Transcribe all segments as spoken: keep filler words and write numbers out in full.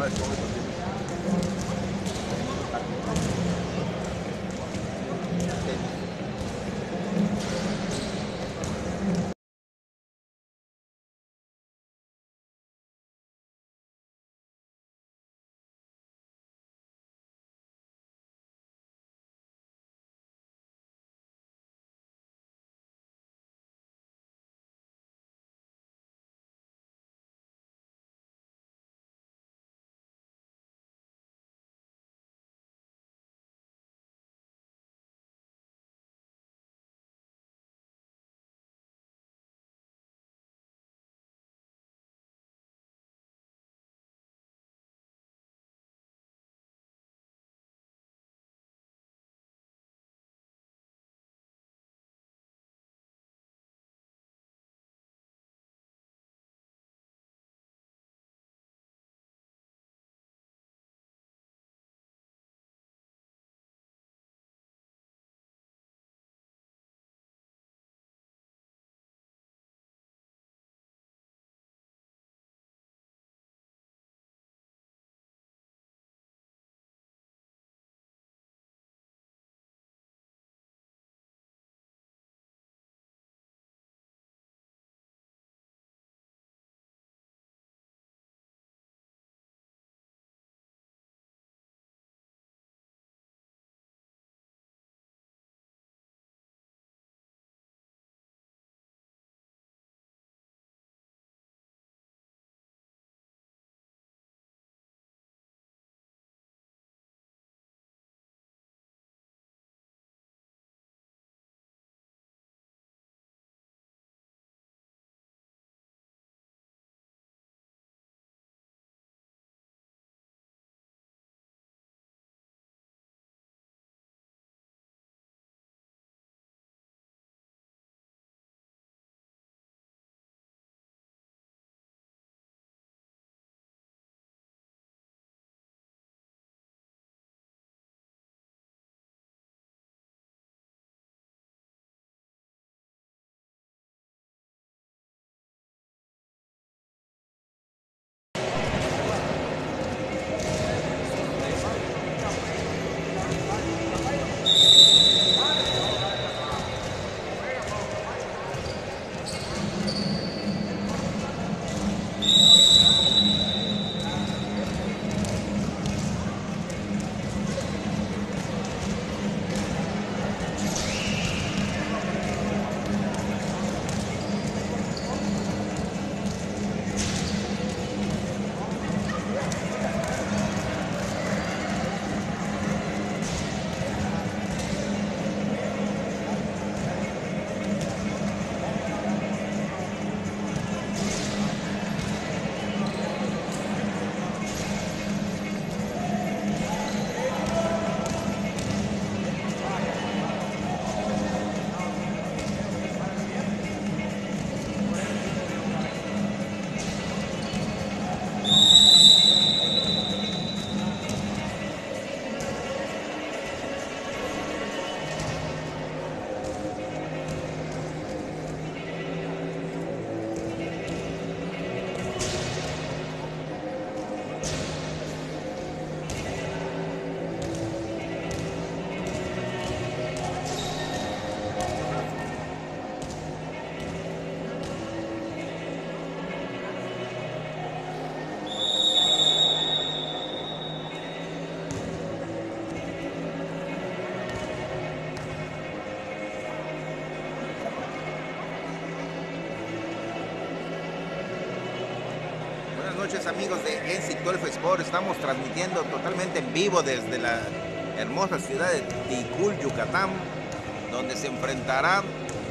noches, amigos de N C Golf Sport. Estamos transmitiendo totalmente en vivo desde la hermosa ciudad de Ticul, Yucatán, donde se enfrentarán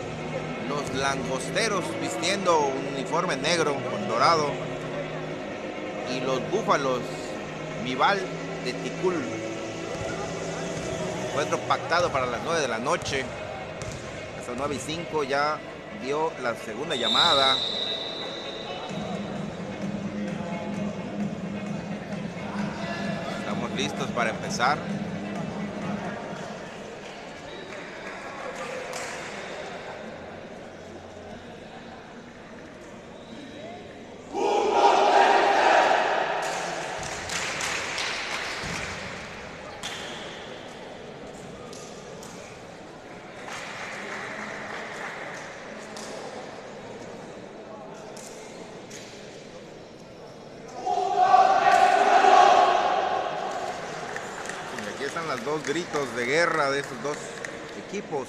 los langosteros vistiendo un uniforme negro con dorado y los búfalos Mival de Ticul. Encuentro pactado para las nueve de la noche. Hasta nueve y cinco ya dio la segunda llamada. Estamos listos para empezar. dos gritos de guerra de estos dos equipos.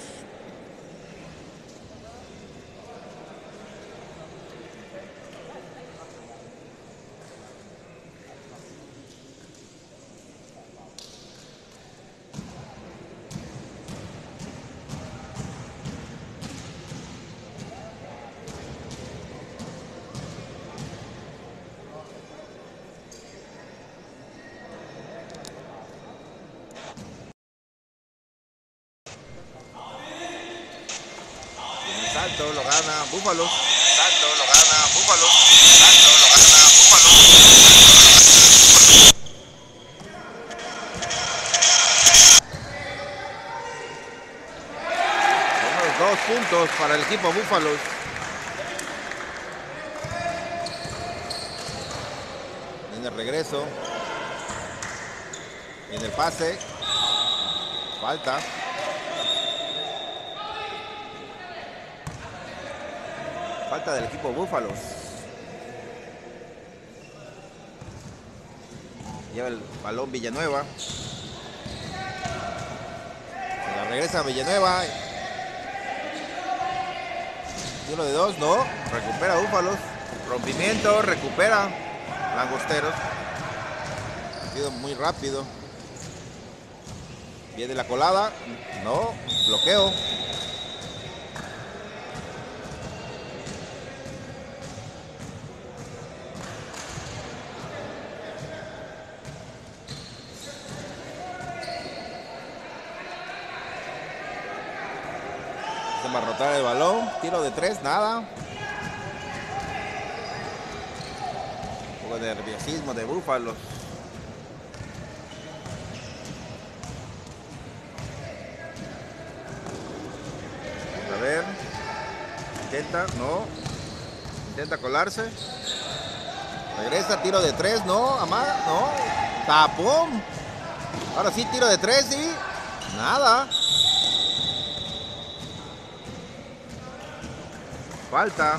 Salto lo gana Búfalos. Salto lo gana Búfalos. Salto lo gana Búfalos. Unos dos puntos para el equipo Búfalos. En el regreso. En el pase. Falta. Falta del equipo Búfalos. Lleva el balón Villanueva. Se la regresa Villanueva. Tiro de dos, no. Recupera Búfalos. Rompimiento, recupera Langosteros. Ha sido muy rápido. Viene la colada. No. Bloqueo. Abarrotar el balón, tiro de tres, nada. Un poco de nerviosismo de Búfalos. A ver, intenta, no. Intenta colarse. Regresa, tiro de tres, no. Amaga, no. Tapón. Ahora sí, tiro de tres y nada. Falta.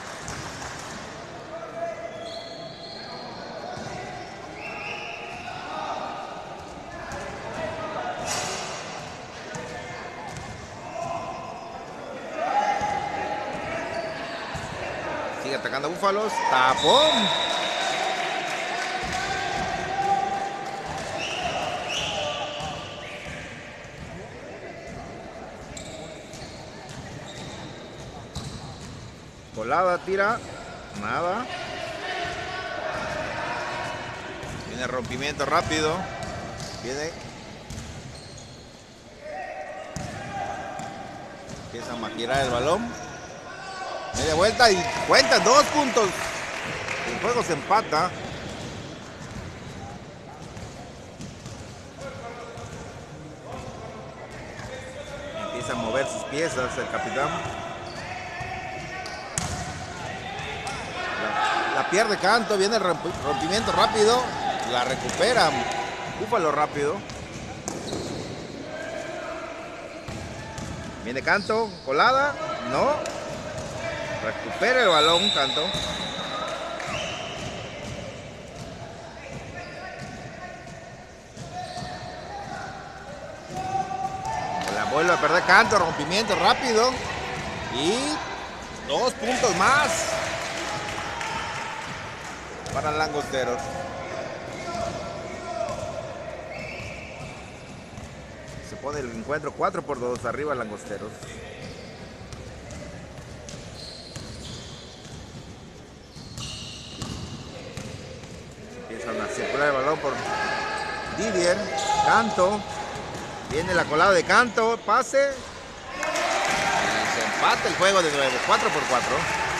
Sigue atacando a Búfalos. Tapón. Colada, tira, nada. Viene rompimiento rápido. Viene. Empieza a maquirar el balón. Media vuelta y cuenta dos puntos. El juego se empata. Empieza a mover sus piezas el capitán. La pierde Canto, viene el rompimiento rápido, la recupera Búfalo rápido. Viene Canto, colada, no. Recupera el balón Canto. La vuelve a perder Canto, rompimiento rápido. Y dos puntos más para Langosteros. Se pone el encuentro cuatro por dos arriba Langosteros. Empiezan a circular el balón por Didier. Canto. Viene la colada de Canto. Pase. Y se empata el juego de nuevo. cuatro por cuatro.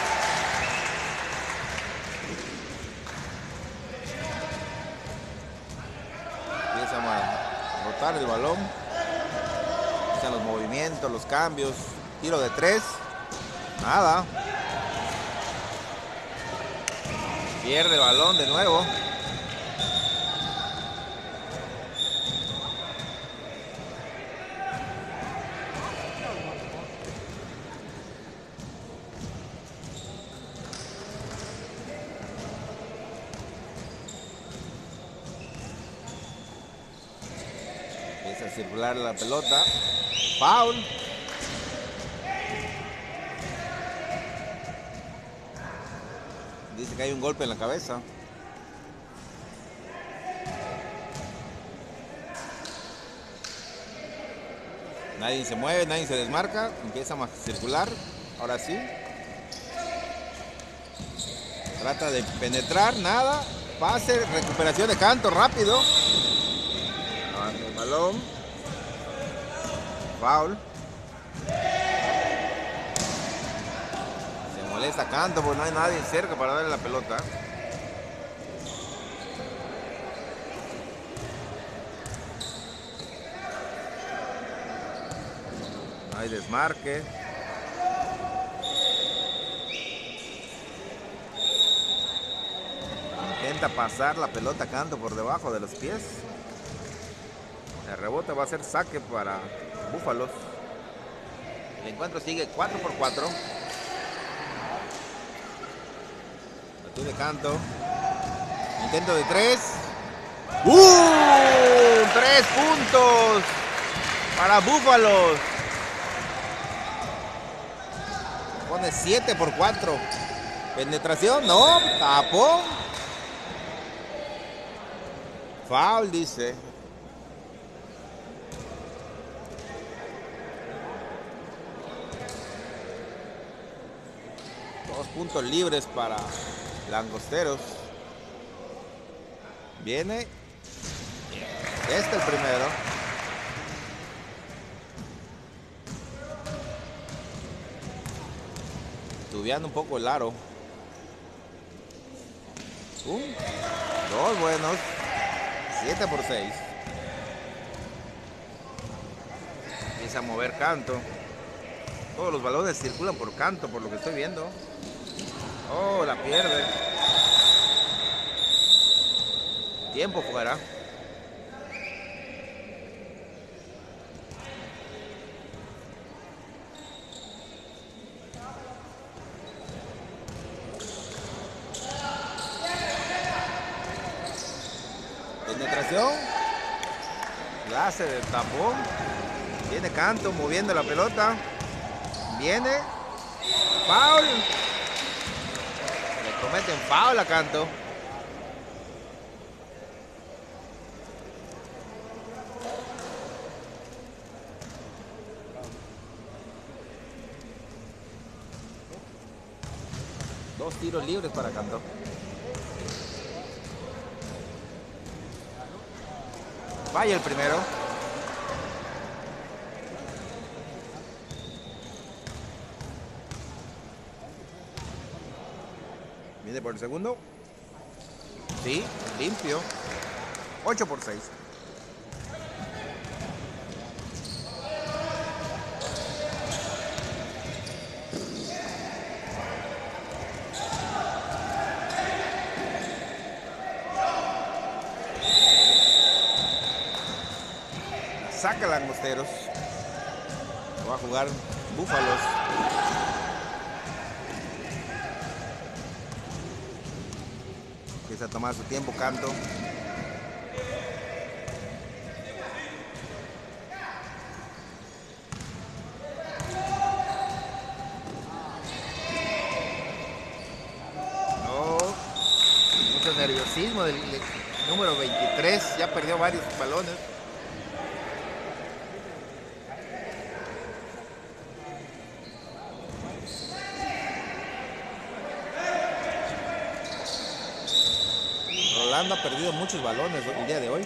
Rotar el balón, están los movimientos, los cambios, tiro de tres, nada. Pierde el balón de nuevo. circular la pelota. Foul. Dice que hay un golpe en la cabeza. Nadie se mueve, nadie se desmarca. Empieza a circular. Ahora sí. Trata de penetrar, nada. Pase, recuperación de Canto, rápido. Levanta el balón. Foul. Se molesta Canto porque no hay nadie cerca para darle la pelota. No hay desmarque. Intenta pasar la pelota Canto por debajo de los pies. El rebote va a ser saque para Búfalos. El encuentro sigue cuatro por cuatro. Tú de Canto. Intento de tres. ¡Uh! Tres puntos para Búfalos. Pone siete por cuatro. Penetración, no. Tapó. Foul, dice. Dos puntos libres para Langosteros. Viene. Este el primero. Tubiando un poco el aro. Un, dos buenos. siete por seis. Empieza a mover Canto. Todos los balones circulan por Canto, por lo que estoy viendo. Oh, la pierde. Tiempo fuera. Penetración. La hace del tapón. Viene Canto moviendo la pelota. Viene. Foul. Le cometen foul a Canto. Dos tiros libres para Canto. Vaya el primero. Viene por el segundo. Sí, limpio. ocho por seis. Saca Langosteros. Lo va a jugar Búfalos. Empieza a tomar su tiempo Canto. No. Mucho nerviosismo del número veintitrés. Ya perdió varios balones. Rolando ha perdido muchos balones el día de hoy.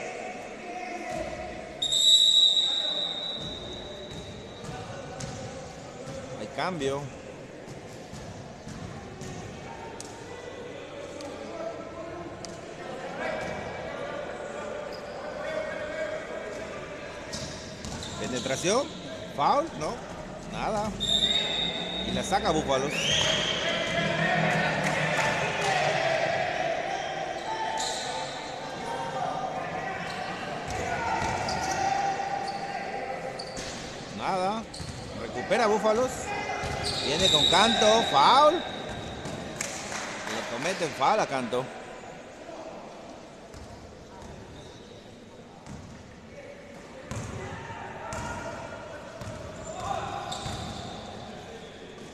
Hay cambio. Penetración. Foul, no, nada. Y la saca Búfalos. Nada. Recupera Búfalos. Viene con Canto. Foul. Le cometen foul a Canto.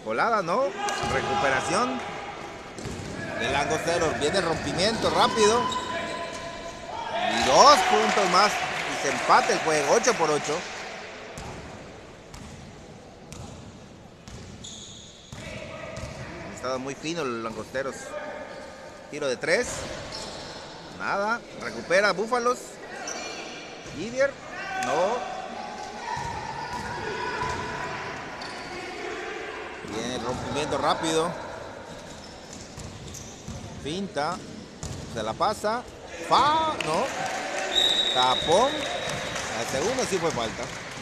Colada, ¿no? Recuperación de Langosteros. Viene el rompimiento rápido. Y dos puntos más. Y se empate el juego. ocho por ocho. Han estado muy finos los Langosteros. Tiro de tres. Nada. Recupera Búfalos. Didier. No. Viene el rompimiento rápido. Finta. Se la pasa. Fa. No. Tapón. Al segundo sí fue falta.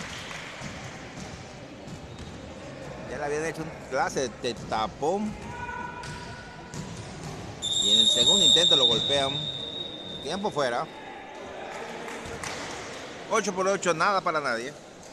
Ya le habían hecho un clase de tapón. Y en el segundo intento lo golpean. Tiempo fuera. ocho por ocho, nada para nadie.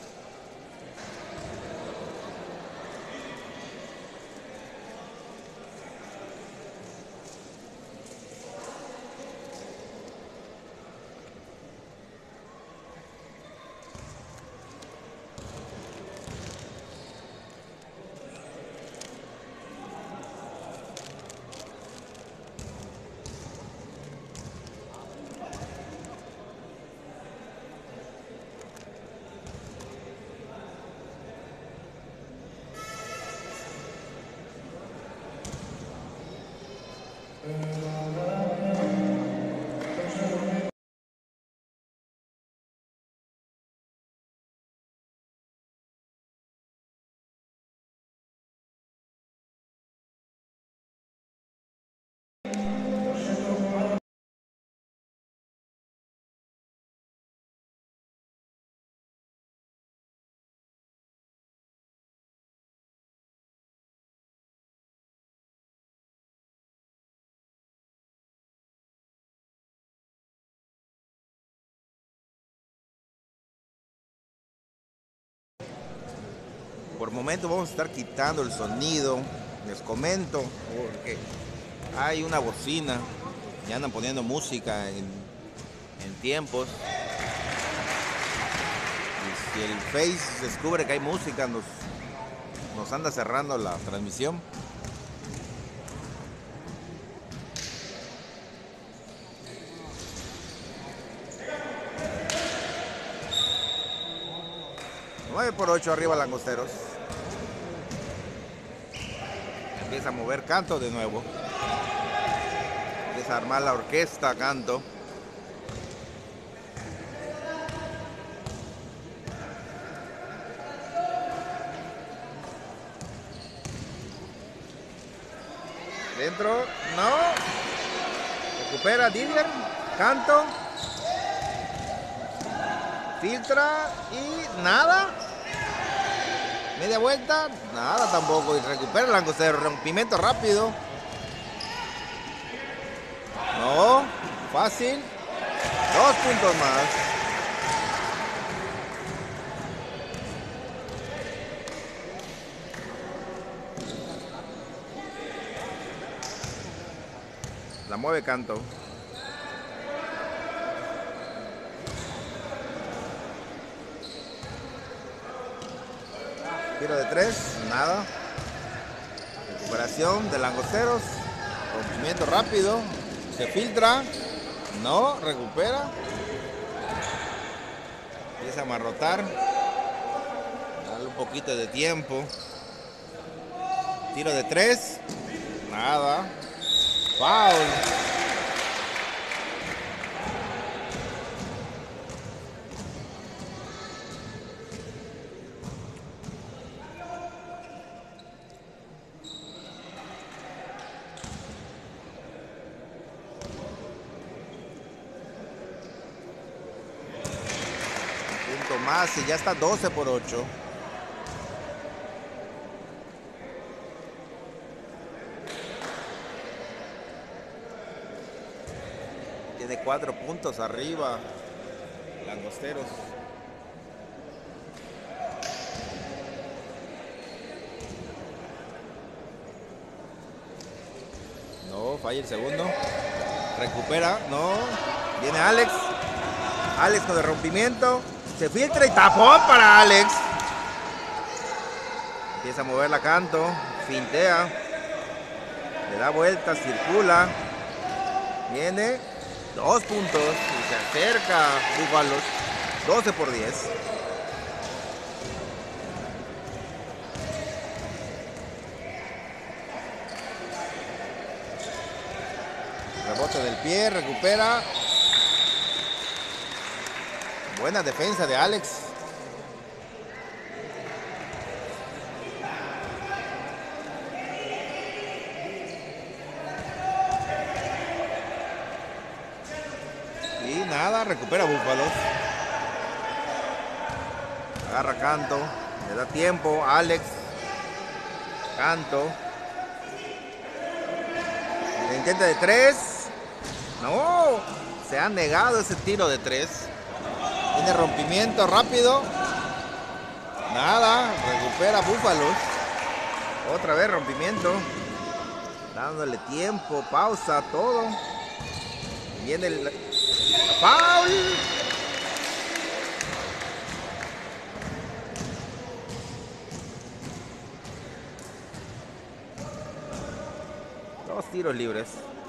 Por momento vamos a estar quitando el sonido. Les comento porque hay una bocina y andan poniendo música en, en tiempos. Y si el Face descubre que hay música, nos, nos anda cerrando la transmisión. nueve por ocho arriba Langosteros. Empieza a mover Canto de nuevo. Empieza a armar la orquesta Canto. Dentro, no. Recupera Didier. Canto. Filtra y nada. Media vuelta, nada tampoco. Y recupera el Langostero. Rompimiento rápido. No, fácil. Dos puntos más. La mueve Canto. Tiro de tres, nada. Recuperación de Langosteros. Rompimiento rápido. Se filtra. No, recupera. Empieza a amarrotar. Dale un poquito de tiempo. Tiro de tres. Nada. Foul. Más y ya está doce por ocho. Tiene cuatro puntos arriba Langosteros. No, falla el segundo. Recupera, no. Viene Alex. Alex con el rompimiento. Se filtra y tapón para Alex. Empieza a mover la Canto. fintea, le da vuelta, circula, viene, dos puntos y se acerca Búfalos, doce por diez. Rebote del pie, recupera. Buena defensa de Alex. Y nada, recupera Búfalos. Agarra Canto, le da tiempo, Alex. Canto. Le intenta de tres. No, se ha negado ese tiro de tres. Tiene rompimiento rápido. Nada, recupera Búfalos. Otra vez rompimiento. Dándole tiempo, pausa, todo. Viene el foul. Dos tiros libres.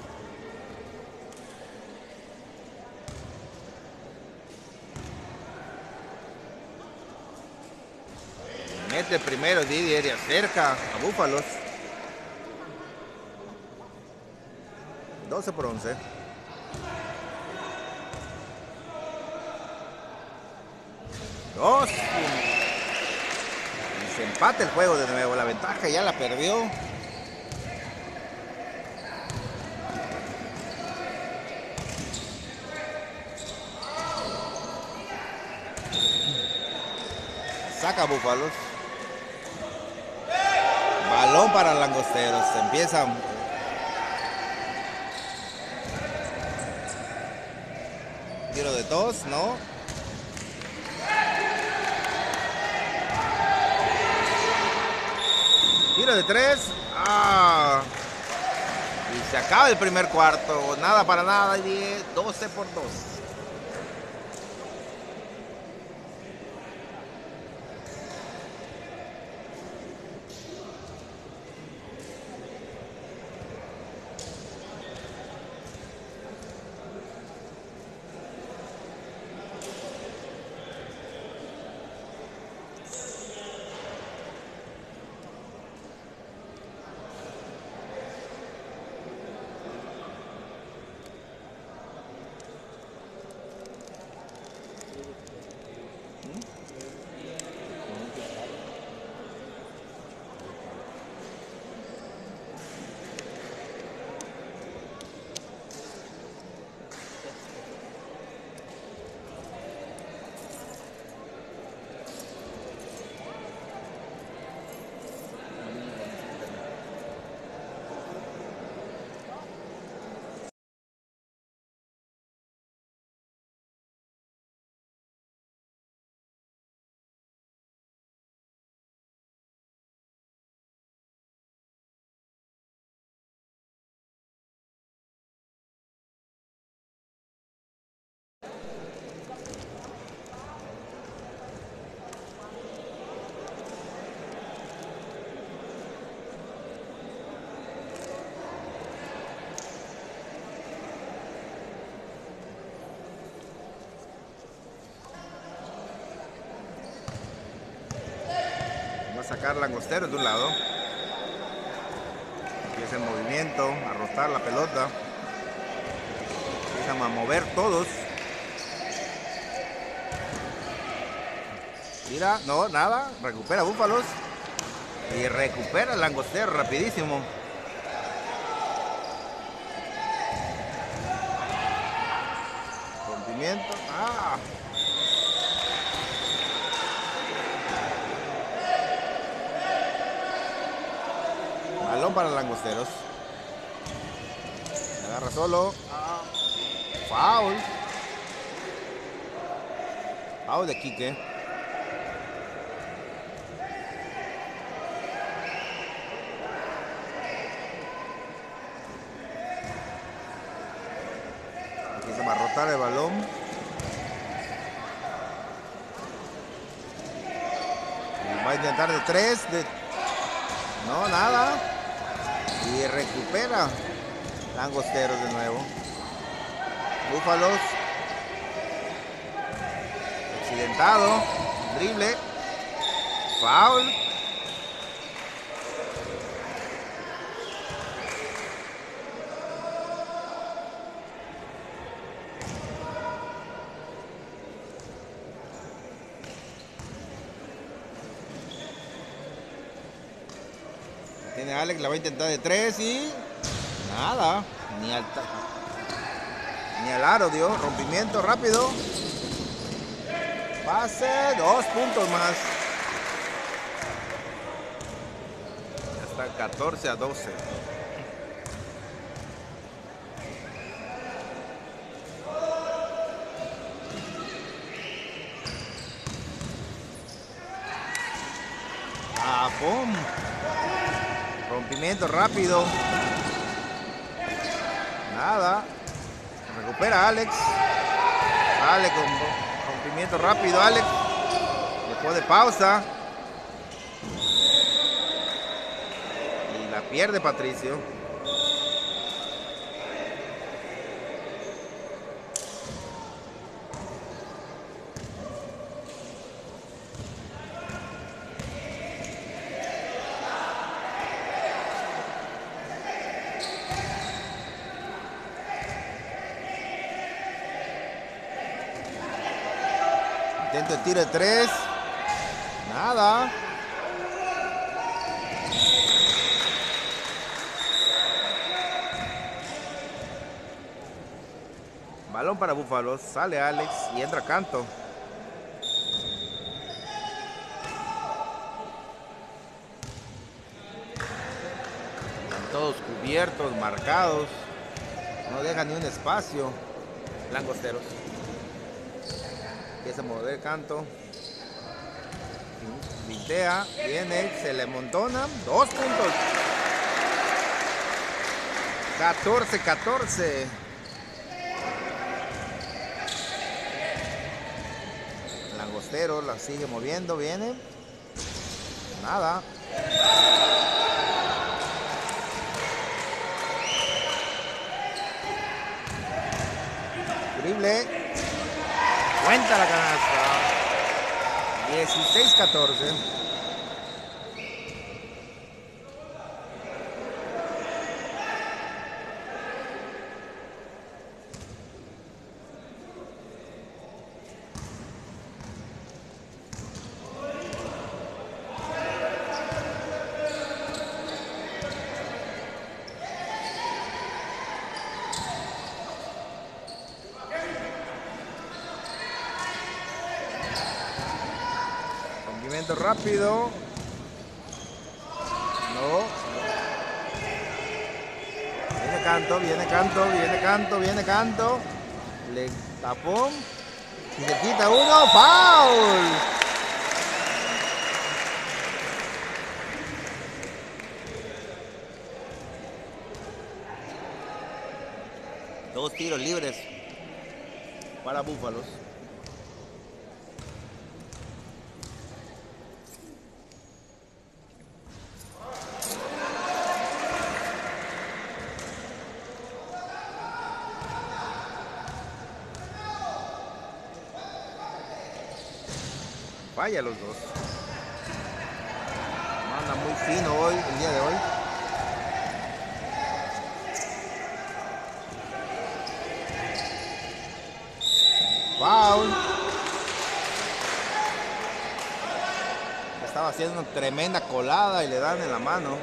Mete primero Didier y acerca a Búfalos. doce por once. Dos. Y se empata el juego de nuevo. La ventaja ya la perdió. Saca Búfalos. Balón para Langosteros. Empieza. Tiro de dos, ¿no? Tiro de tres. Ah. Y se acaba el primer cuarto. Nada para nada. diez, doce por dos. Sacar Langosteros de un lado. Empieza el movimiento, a rotar la pelota. Empiezan a mover todos. Mira, no, nada. Recupera Búfalos. Y recupera Langosteros rapidísimo. Rompimiento. Ah. Balón para Langosteros. Agarra solo. Ah. Foul. Foul de Quique. Empieza a abarrotar el balón. Y va a intentar de tres. De... No, nada. Y recupera Langosteros de nuevo. Búfalos. Accidentado. Drible. Foul. Tiene Alex, la va a intentar de tres y nada, ni al, ni al aro dio, rompimiento rápido. Pase, dos puntos más. Ya está catorce a doce. Ah, ¡pum! Rompimiento rápido. Nada. Recupera Alex. Sale con rompimiento rápido Alex. Después de pausa. Y la pierde Patricio. Intento de tiro de tres. Nada. Balón para Búfalos. Sale Alex y entra Canto. Están todos cubiertos, marcados. No dejan ni un espacio. Langosteros. Empieza a mover Canto. Vintea. Viene. Se le montona. Dos puntos. catorce catorce. Langostero la sigue moviendo. Viene. Nada. Drible. Cuenta la canasta. dieciséis catorce. Rápido. No. Viene Canto, viene Canto, viene Canto, viene Canto. Le tapó. Y se quita uno. ¡Foul! Dos tiros libres para Búfalos. Vaya los dos. Manda muy fino hoy, el día de hoy. Foul. Estaba haciendo una tremenda colada y le dan en la mano.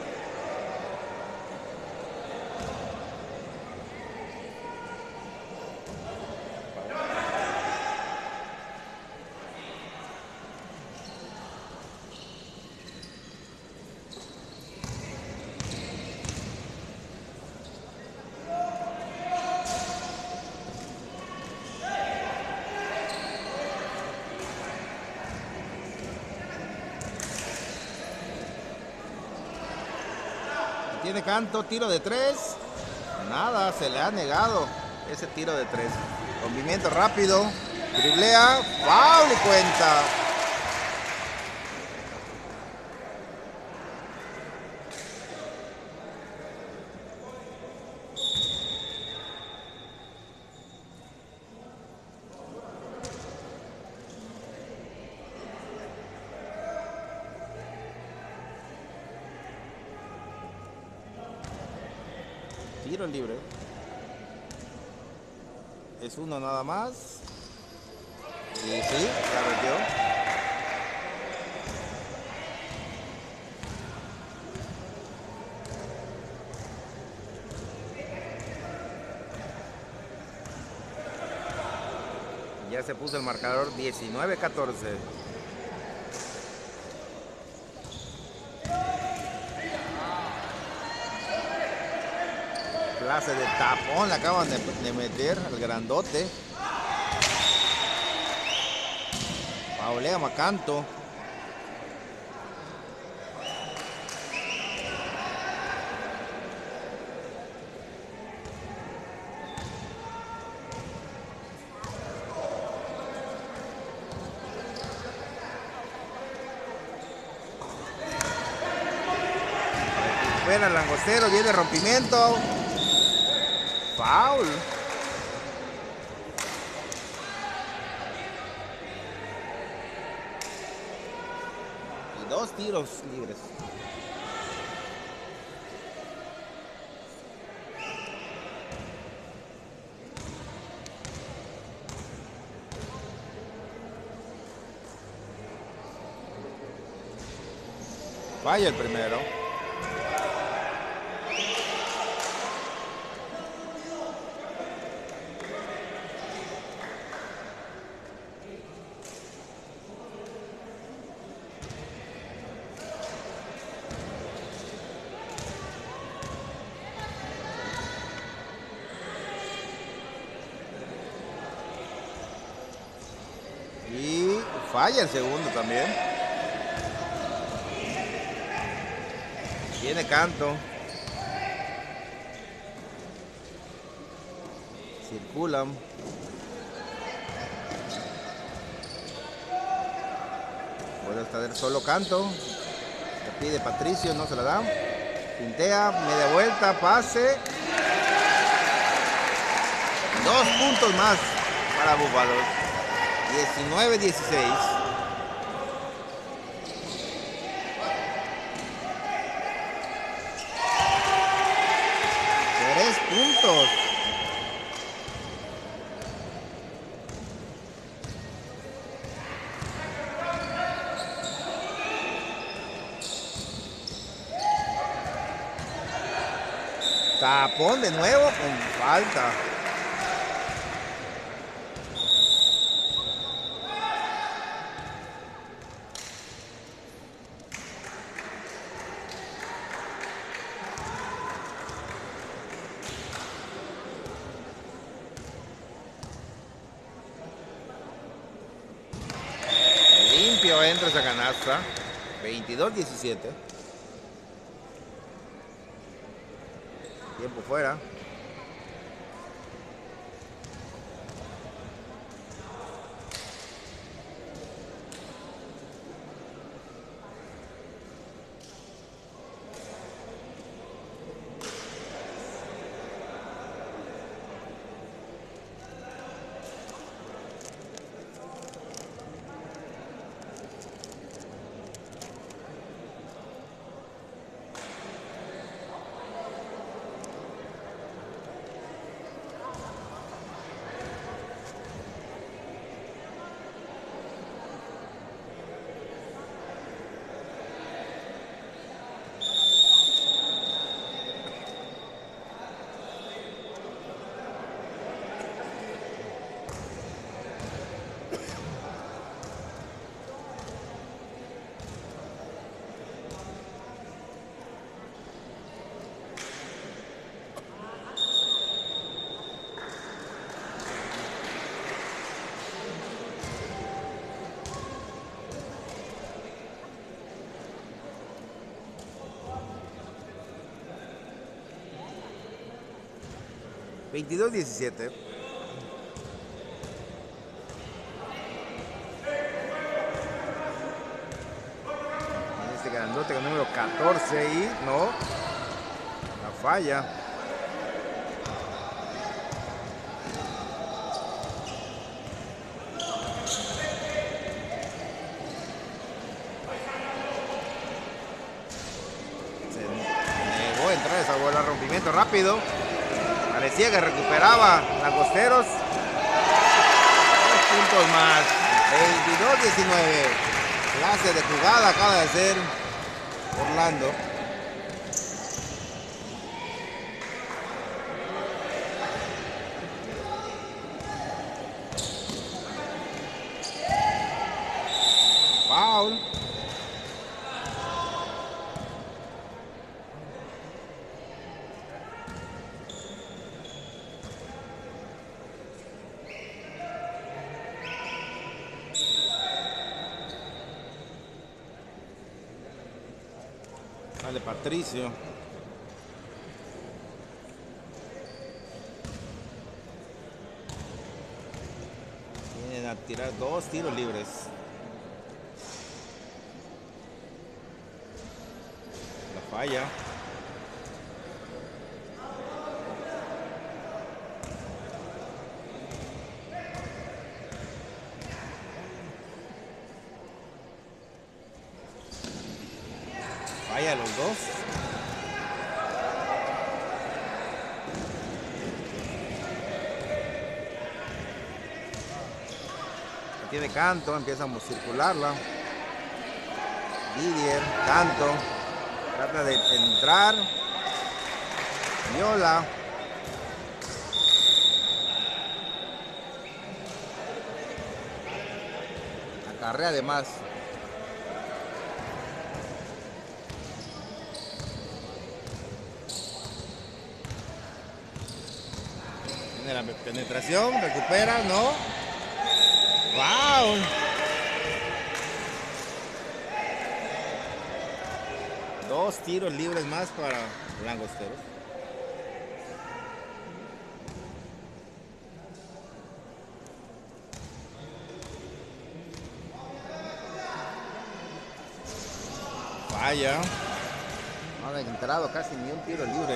Tiene Canto, tiro de tres. Nada, se le ha negado ese tiro de tres. Movimiento rápido. Driblea. Foul y cuenta. Tiro libre. Es uno nada más. Y sí, la metió. Ya se puso el marcador diecinueve catorce. Clase de tapón le acaban de, de meter al grandote. Paulea Macanto. Recupera el langostero, viene rompimiento. Foul. Y dos tiros libres. Falla el primero. Y falla el segundo también. Viene Canto. Circulan. Puede estar solo Canto. Le pide Patricio, no se la da. Pintea, media vuelta, pase. Dos puntos más para Búfalos. diecinueve dieciséis. Tres puntos. Tapón de nuevo con falta. Limpio entra esa canasta. veintidós diecisiete. Tiempo fuera. veintidós diecisiete. Este grandote con número catorce y no. La falla. Se negó a entrar esa bola. Rompimiento rápido. Parecía que recuperaba Langosteros. Dos puntos más. veintidós diecinueve. Clase de jugada acaba de hacer Orlando. Foul. Sale Patricio. Vienen a tirar dos tiros libres. La falla. Falla los dos. Tiene Canto, empezamos a circularla. Didier, Canto, trata de entrar. Viola. Acarrea además. Tiene la penetración, recupera, no. ¡Wow! Dos tiros libres más para Langosteros. Falla. No han entrado casi ni un tiro libre.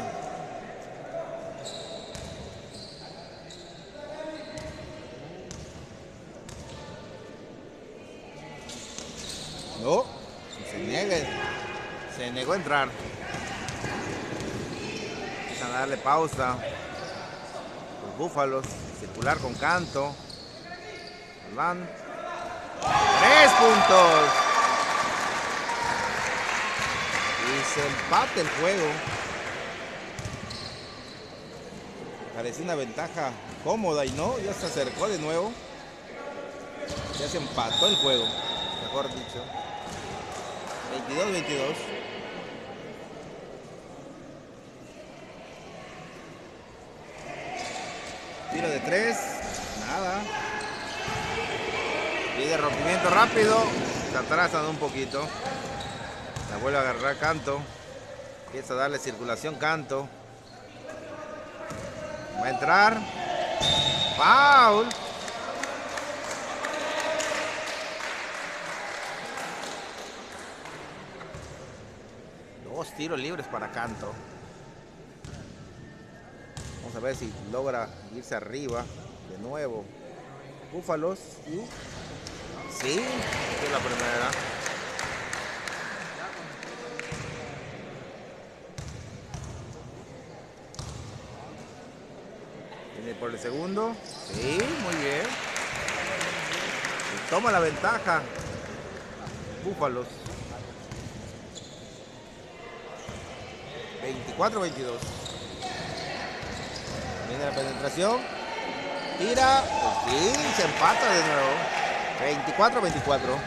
No, se niega, se negó a entrar. Empiezan a darle pausa. Los Búfalos, circular con Canto. Van. Tres puntos. Y se empata el juego. Parecía una ventaja cómoda y no, ya se acercó de nuevo. Ya se empató el juego, mejor dicho. veintidós veintidós. Tiro de tres. Nada. Pide rompimiento rápido. Se atrasan un poquito. La vuelve a agarrar Canto. Empieza a darle circulación Canto. Va a entrar. Foul. Dos tiros libres para Canto. Vamos a ver si logra irse arriba de nuevo. Búfalos. Sí, es la primera. Viene por el segundo. Sí, muy bien. Y toma la ventaja. Búfalos. veinticuatro veintidós. Viene la penetración. Tira. Sí, se empata de nuevo. veinticuatro veinticuatro.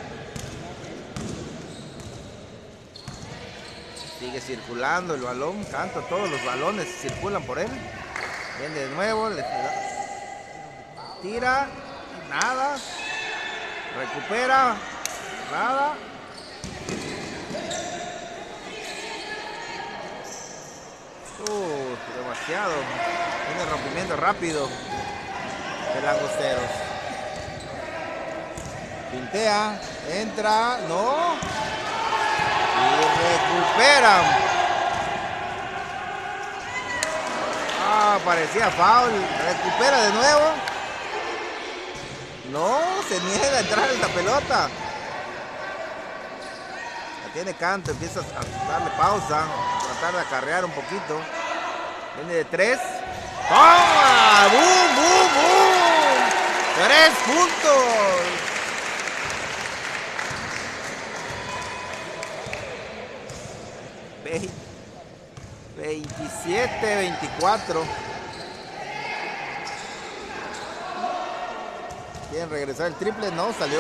Sigue circulando el balón. Canto, todos los balones circulan por él. Viene de nuevo. Tira. Nada. Recupera. Nada. Uh, demasiado. Tiene rompimiento rápido de Langosteros. Pintea, entra, no. Y recuperan. Ah, parecía foul. Recupera de nuevo. No, se niega a entrar en la pelota. La tiene Canto, empieza a darle pausa, a tratar de acarrear un poquito. Viene de tres. ¡Toma! ¡Bum, bum, bum! ¡Tres puntos! veintisiete veinticuatro. ¿Quieren regresar el triple? No, salió.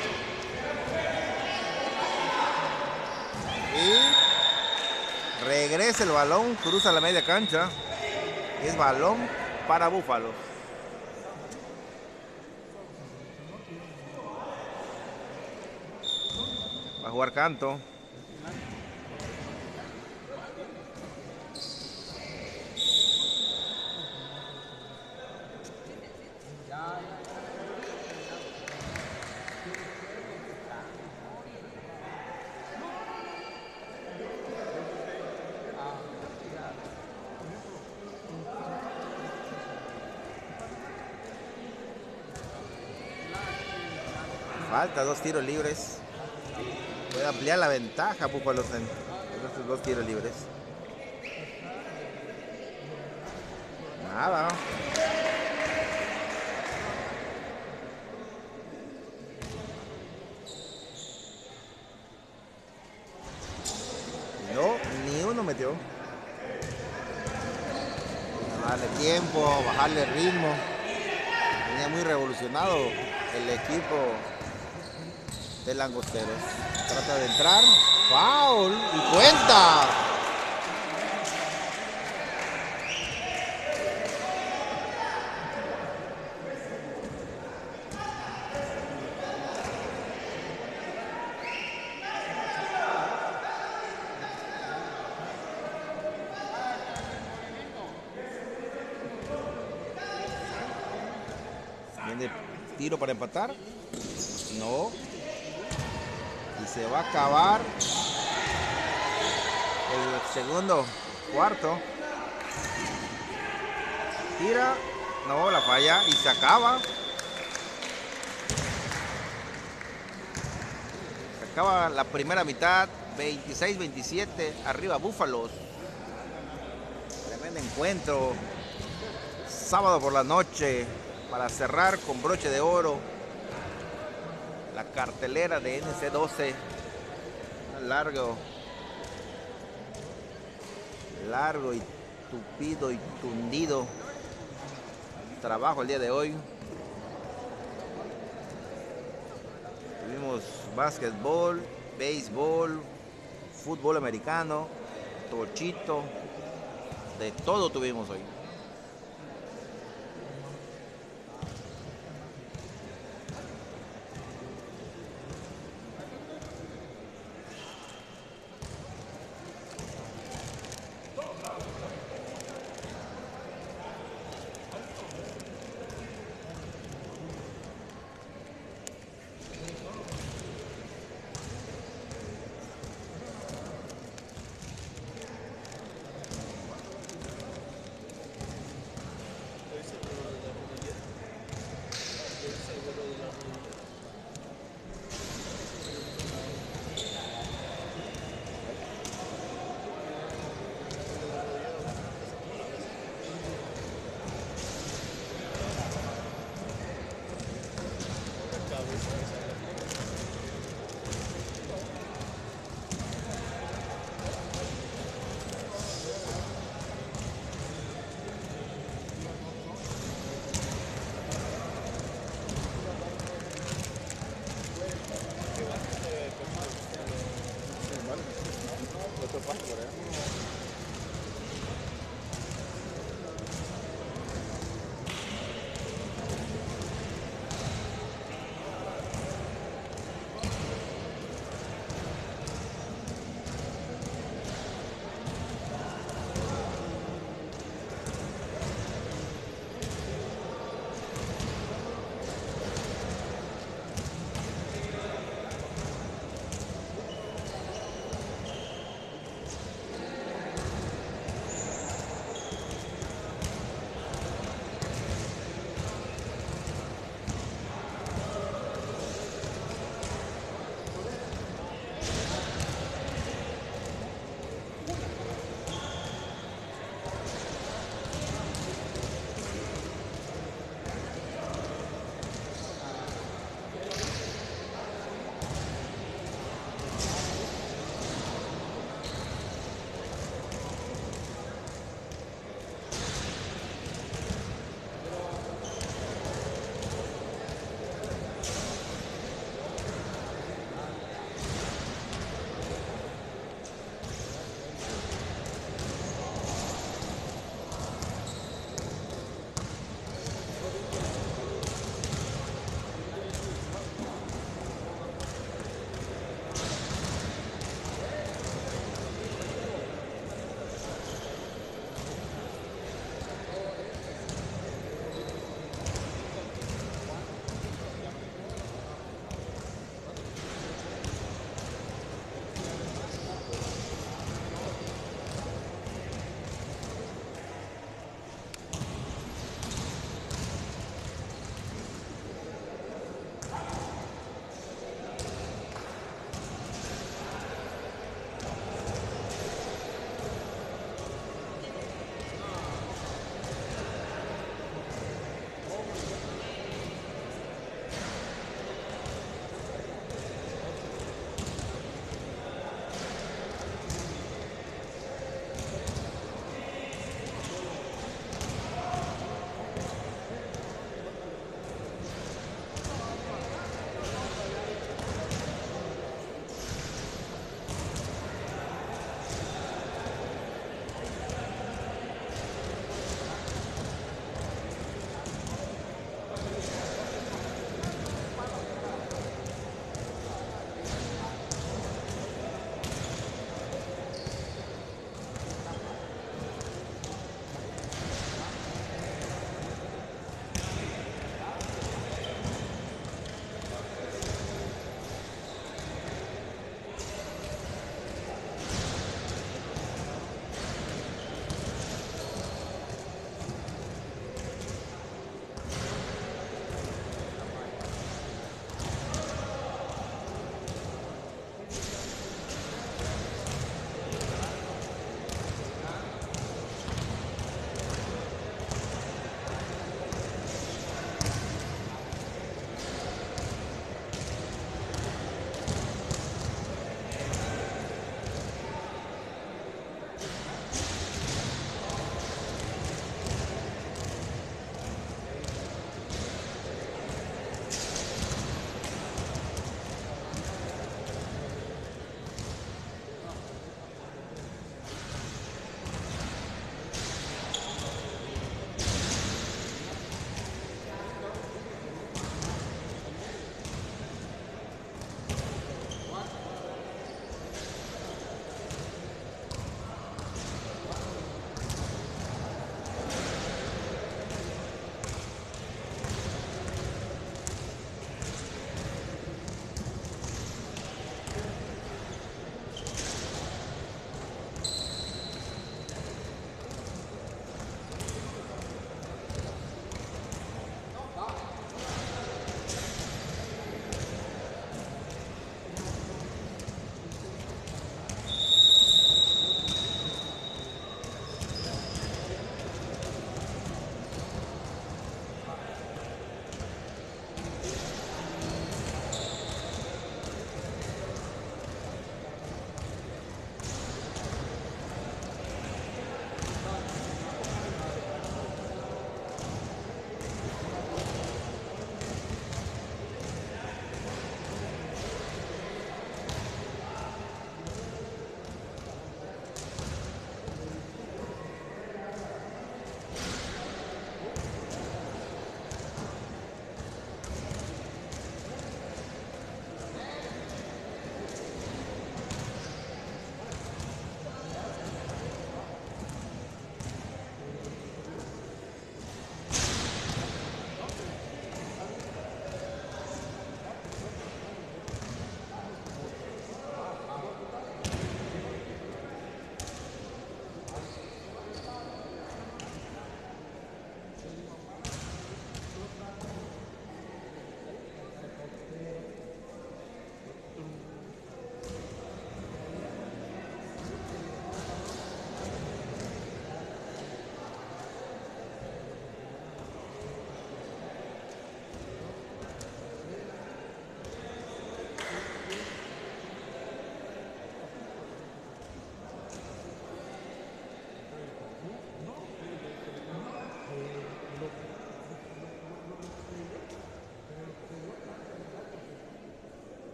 Y regresa el balón, cruza la media cancha. Es balón para Búfalos. Va a jugar Canto. Falta dos tiros libres. Puede ampliar la ventaja Búfalos en estos dos tiros libres. Nada. No, ni uno metió. Darle tiempo, bajarle el ritmo. Venía muy revolucionado el equipo de Langosteros. Trata de entrar. ¡Foul! ¡Y cuenta! Viene tiro para empatar. No. Y se va a acabar el segundo cuarto. Tira. No, la falla. Y se acaba. Se acaba la primera mitad. veintiséis veintisiete. Arriba Búfalos. Tremendo encuentro. Sábado por la noche. Para cerrar con broche de oro la cartelera de N C doce. Largo, largo y tupido y tundido trabajo el día de hoy. Tuvimos básquetbol, béisbol, fútbol americano, tochito, de todo tuvimos hoy.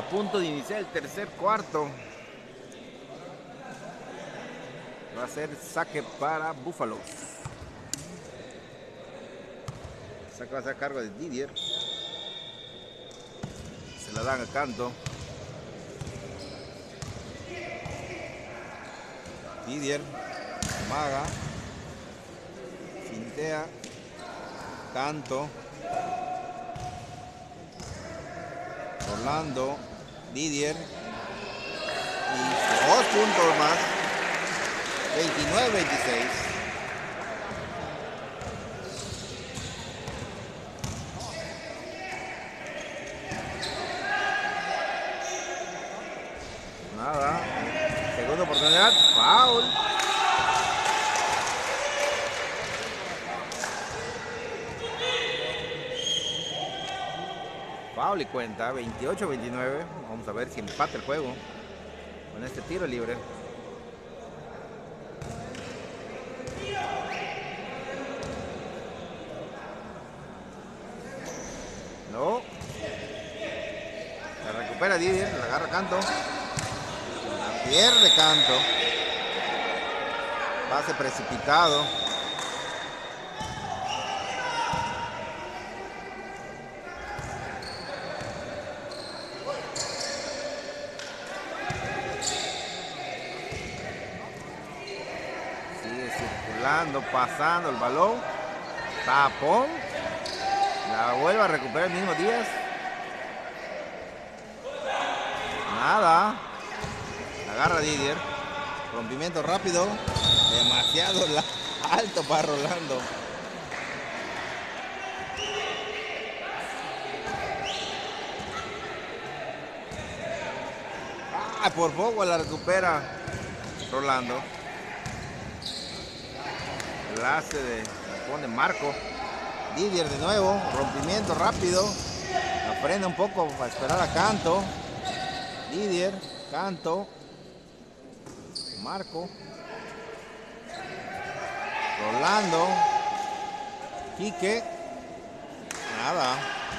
punto de iniciar el tercer cuarto. Va a ser saque para Búfalos. Saque va a ser a cargo de Didier. Se la dan a Canto. Didier. Maga. Fintea. Canto. Orlando. Didier. Y dos puntos más. veintinueve veintiséis. Nada. Segunda oportunidad. Foul. Foul y cuenta. veintiocho veintinueve. Vamos a ver si empata el juego con este tiro libre. No. La recupera Didier, la agarra Canto. La pierde Canto. Pase precipitado. Sigue circulando, pasando el balón. Tapón. La vuelve a recuperar el mismo Díaz. Nada. Agarra Didier. Rompimiento rápido. Demasiado alto para Rolando. Ah, por poco la recupera Rolando. Enlace de pone Marco. Didier de nuevo, rompimiento rápido. La frena un poco para esperar a Canto. Didier, Canto. Marco. Rolando. Quique. Nada.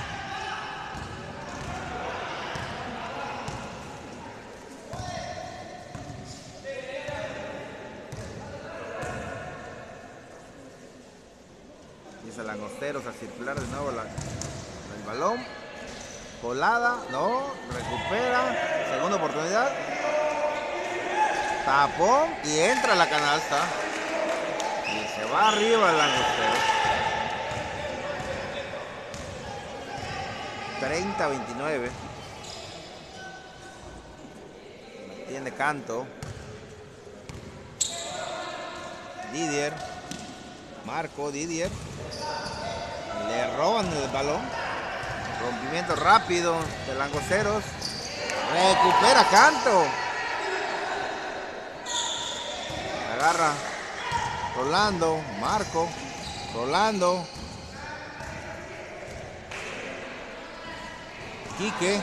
Dice Langosteros a circular de nuevo la, el balón. Colada, no, recupera. Segunda oportunidad. Tapón y entra a la canasta. Y se va arriba el Langosteros. treinta a veintinueve. Tiene Canto. Didier. Marco, Didier. Le roban el balón. Rompimiento rápido de Langosteros. Recupera Canto. Agarra Rolando. Marco. Rolando. Quique.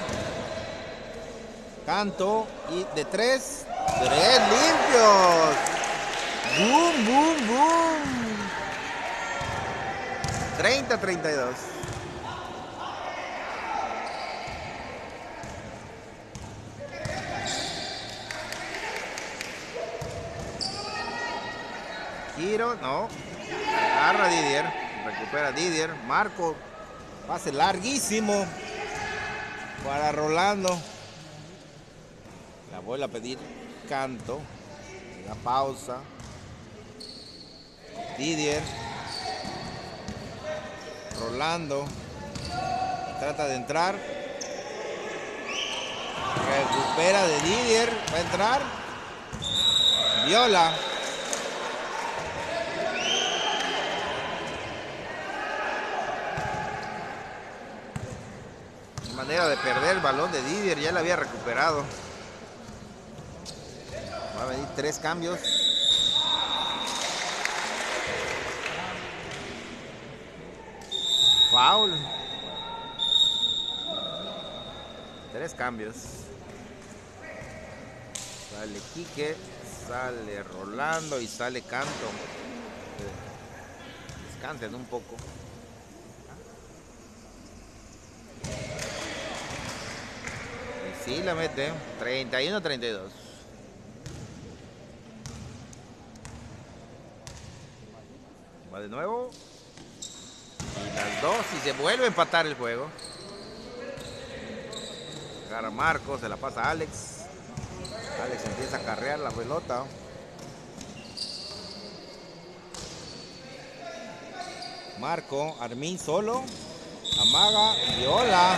Canto. Y de tres. Tres limpios. Boom, boom, boom. treinta a treinta y dos. Giro, no. Agarra Didier. Recupera Didier. Marco. Pase larguísimo para Rolando. La vuelve a pedir Canto. La pausa. Didier. Rolando. Trata de entrar. Recupera de Didier. Va a entrar. Viola. Manera de perder el balón de Didier. Ya lo había recuperado. Va a venir tres cambios. Foul. Tres cambios. Sale Quique, sale Rolando y sale Canto. Descansen un poco. sí la mete. treinta y uno a treinta y dos. Va de nuevo. Y las dos. Y se vuelve a empatar el juego. Agarra Marco. Se la pasa a Alex. Alex empieza a carrear la pelota. Marco. Armin solo. Amaga. Viola.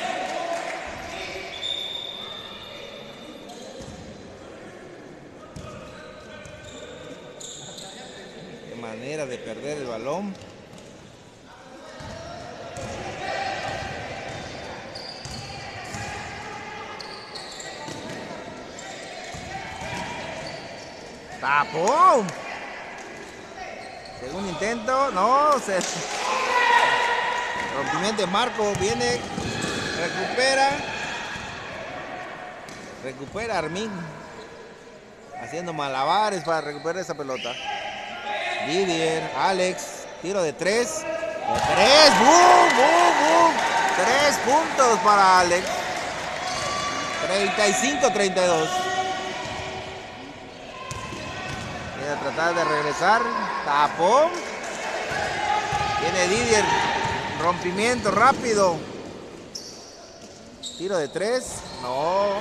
Qué manera de perder el balón. ¡Tapón! Segundo intento. No, se... rompimiento de Marco. Viene. Recupera. Recupera Armin. Haciendo malabares para recuperar esa pelota. Didier. Alex. Tiro de tres. De tres. ¡Bum! ¡Bum! ¡Bum! Tres puntos para Alex. treinta y cinco a treinta y dos. Viene a tratar de regresar. Tapón. Viene Didier. Rompimiento rápido. Tiro de tres. No.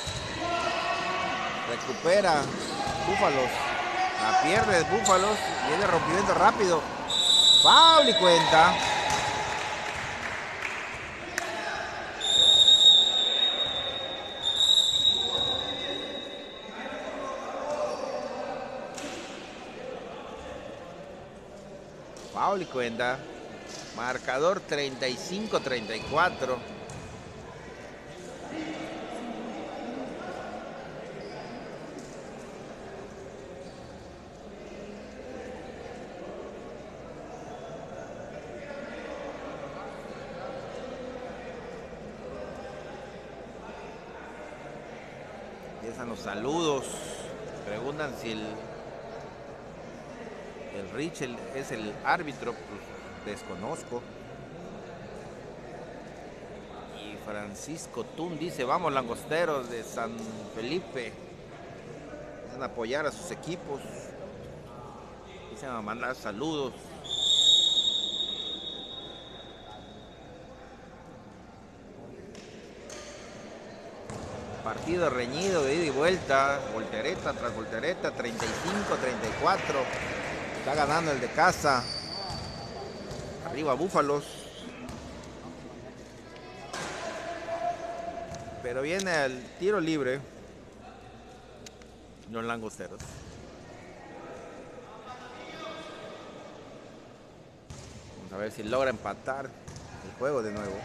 Recupera Búfalos. La pierde Búfalos. Viene rompimiento rápido. Foul y cuenta. Foul y cuenta. Marcador treinta y cinco a treinta y cuatro. Empiezan los saludos. Preguntan si el el Rich el, es el árbitro. Pues desconozco. Y Francisco Tun dice: vamos langosteros de San Felipe. Empiezan a apoyar a sus equipos. Empiezan a mandar saludos. Partido reñido de ida y vuelta, voltereta tras voltereta, treinta y cinco a treinta y cuatro. Está ganando el de casa. Arriba Búfalos. Pero viene el tiro libre. Los langosteros. Vamos a ver si logra empatar el juego de nuevo.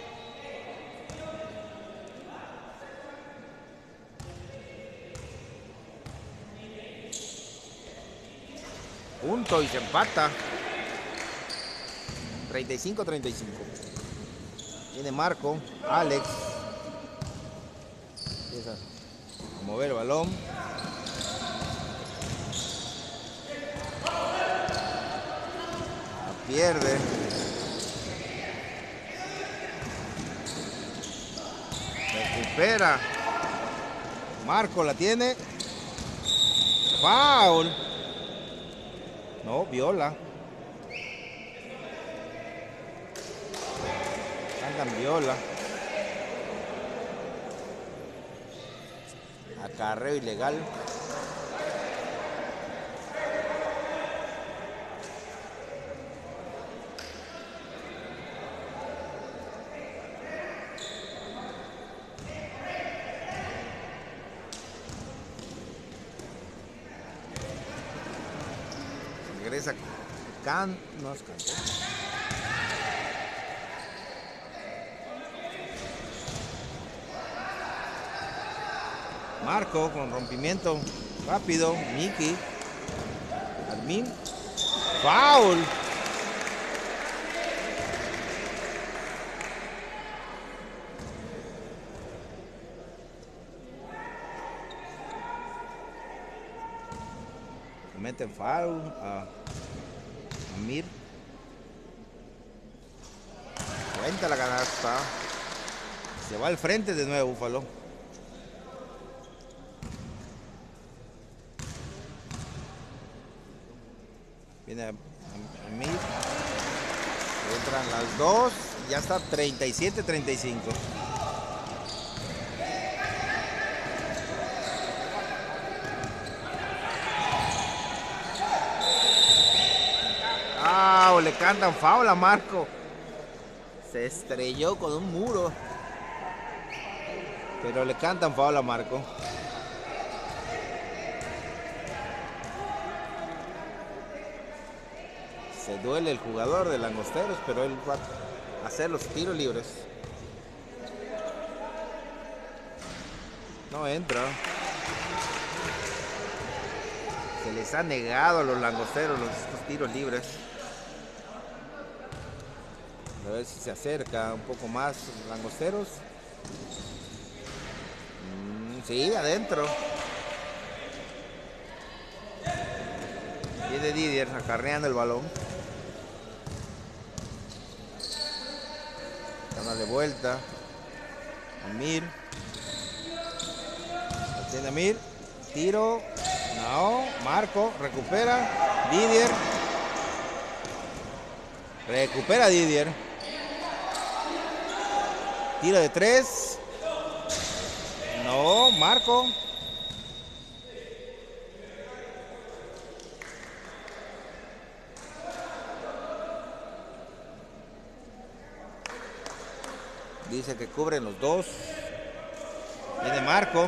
Punto y se empata. treinta y cinco a treinta y cinco. Viene Marco. Alex. Empieza a mover el balón. La pierde. Recupera. Marco la tiene. Foul. No, viola. Cantan viola. Acarreo ilegal. Regresa Can, no es Can. Marco con rompimiento rápido. Miki. Armin. Foul. Meten foul a Amir. Cuenta la canasta. Se va al frente de nuevo Búfalo. Viene a, a, a mí. Entran las dos. Ya está treinta y siete treinta y cinco. Ah, le cantan foul a Marco. Se estrelló con un muro. Pero le cantan foul a Marco. Se duele el jugador de Langosteros, pero él va a hacer los tiros libres. No entra. Se les ha negado a los Langosteros los, los tiros libres. A ver si se acerca un poco más Langosteros. Mm, sí, adentro. Viene Didier acarreando el balón. Gana de vuelta. Amir. Lo tiene Amir. Tiro. No. Marco. Recupera. Didier. Recupera Didier. Tiro de tres. No. Marco. Dice que cubren los dos. Viene Marco.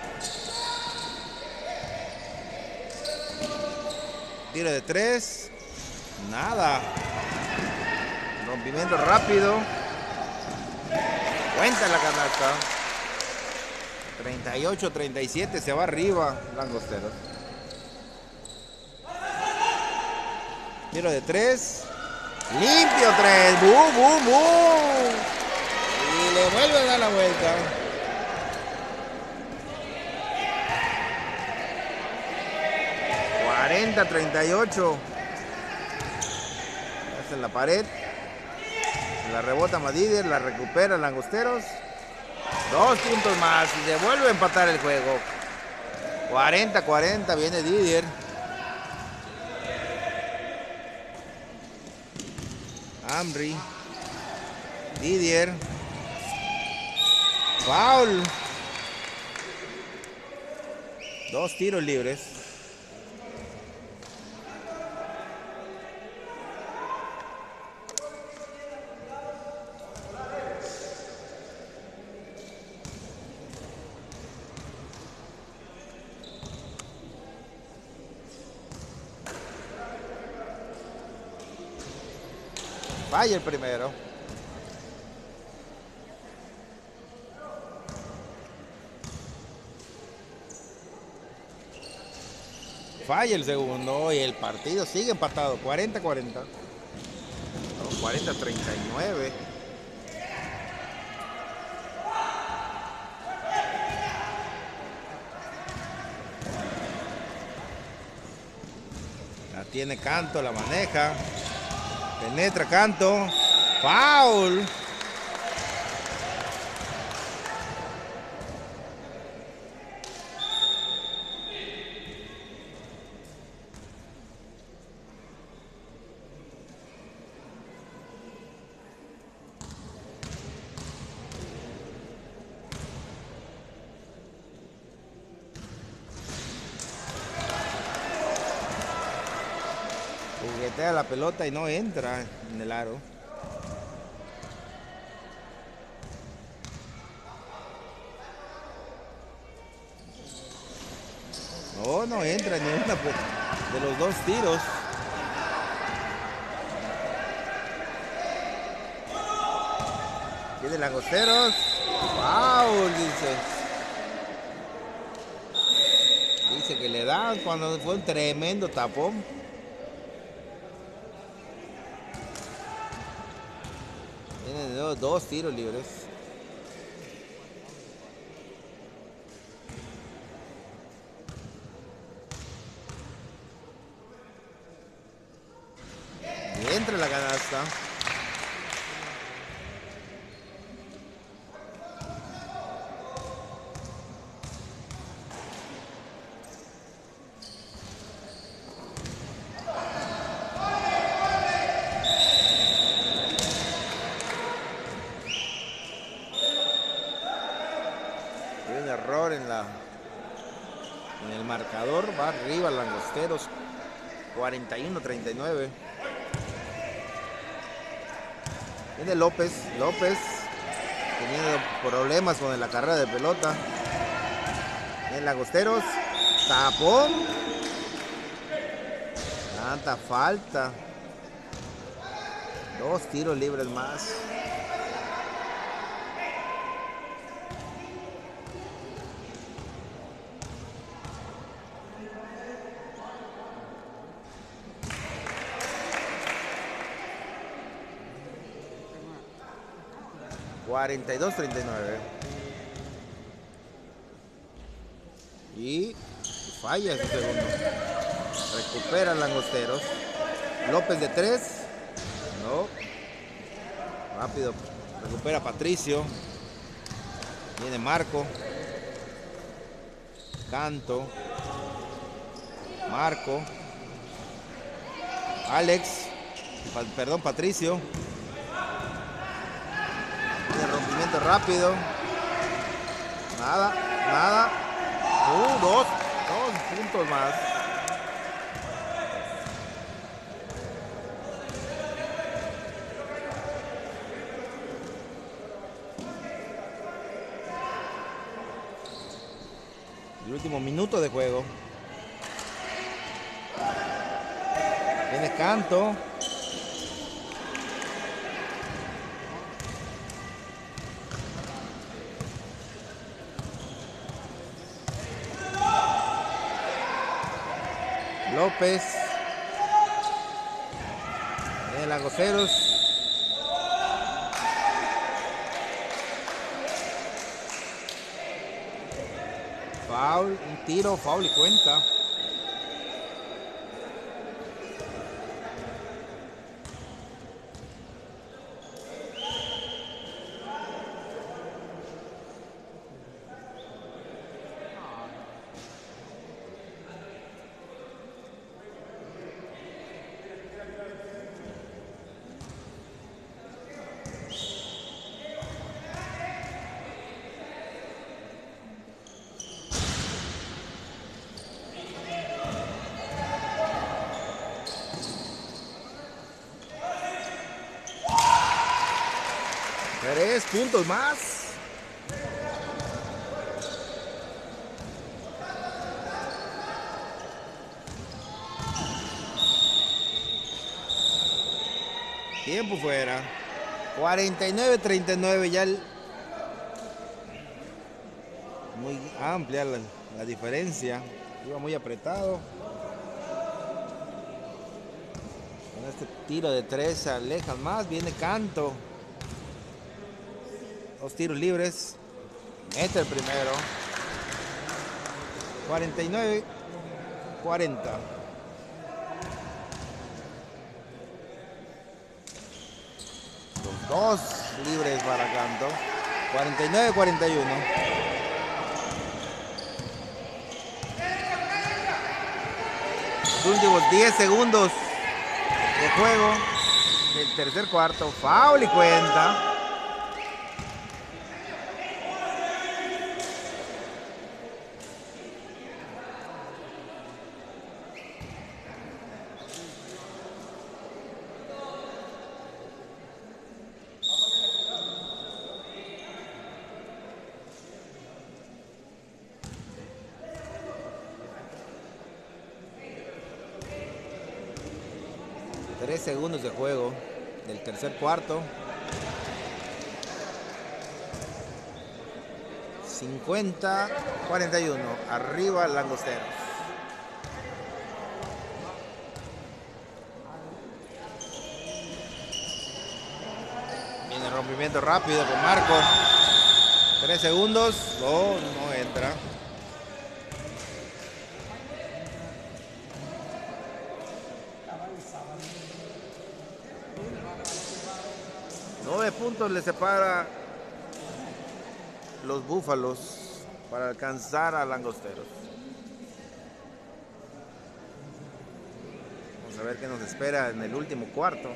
Tiro de tres. Nada. Rompimiento rápido. Cuenta la canasta. treinta y ocho treinta y siete. Se va arriba Langosteros. Tiro de tres. Limpio tres. ¡Bum, bum, bum! Y le vuelve a dar la vuelta. cuarenta treinta y ocho. Está en la pared. La rebota Madidier, la recupera Langosteros. Dos puntos más y se vuelve a empatar el juego. cuarenta cuarenta. Viene Didier. Amri. Didier. Foul. Dos tiros libres. Falla el primero. Falla el segundo y el partido sigue empatado. cuarenta cuarenta. No, cuarenta treinta y nueve. La tiene Canto, la maneja. Penetra Canto. Foul. Juguetea la pelota y no entra en el aro. No, no entra ni una de los dos tiros. Tiene Langosteros. Foul, dice. Dice que le dan cuando fue un tremendo tapón. Tiene dos, dos tiros libres. Y entra la canasta. en la en el marcador. Va arriba Langosteros, cuarenta y uno a treinta y nueve. Viene López, López teniendo problemas con la carrera de pelota. En Langosteros, tapón. Tanta falta. Dos tiros libres más. cuarenta y dos a treinta y nueve. Y falla ese segundo. Recupera Langosteros. López de tres. No. Rápido. Recupera Patricio. Viene Marco. Canto. Marco. Alex. Pa- perdón, Patricio. Viene rompimiento rápido. Nada, nada. Uh, dos. Dos puntos más. El último minuto de juego. Viene Canto. López. Viene Langosteros. Foul, un tiro, foul y cuenta. Tres puntos más. Tiempo fuera. cuarenta y nueve a treinta y nueve. Ya el... muy amplia la, la diferencia. Iba muy apretado. Con este tiro de tres se alejan más. Viene Canto. Dos tiros libres. Mete el primero. cuarenta y nueve a cuarenta. Los dos libres para Canto. cuarenta y nueve a cuarenta y uno. Los últimos diez segundos de juego del tercer cuarto. Foul y cuenta. Tres segundos de juego del tercer cuarto. cincuenta a cuarenta y uno. Arriba Langosteros. Viene el rompimiento rápido con Marco. Tres segundos. No, no entra. Nueve puntos le separa los Búfalos para alcanzar a Langosteros. Vamos a ver qué nos espera en el último cuarto.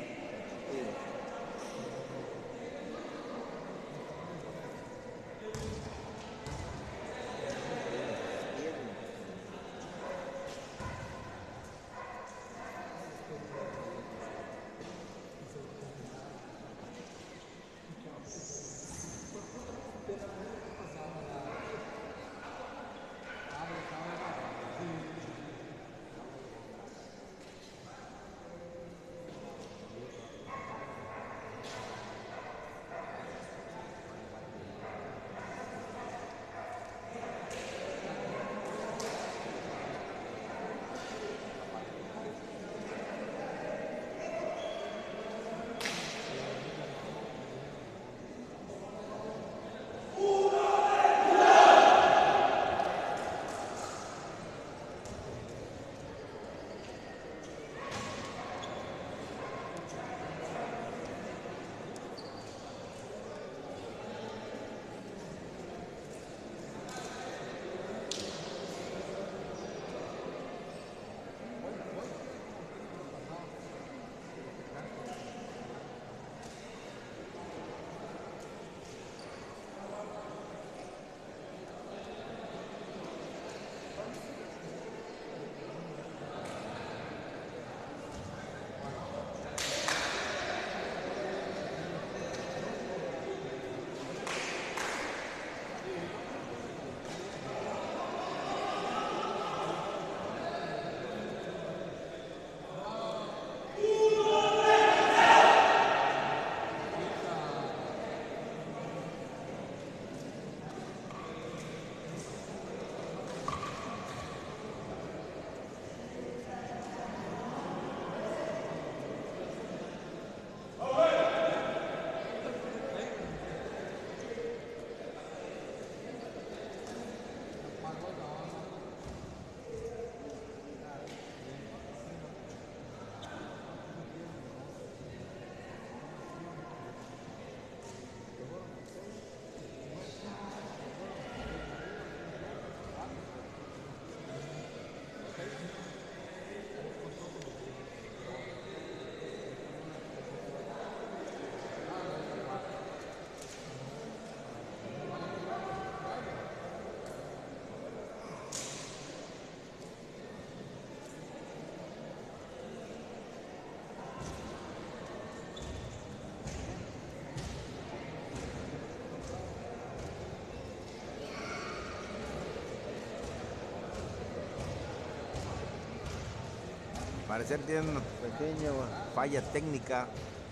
parecer tiene una pequeña falla técnica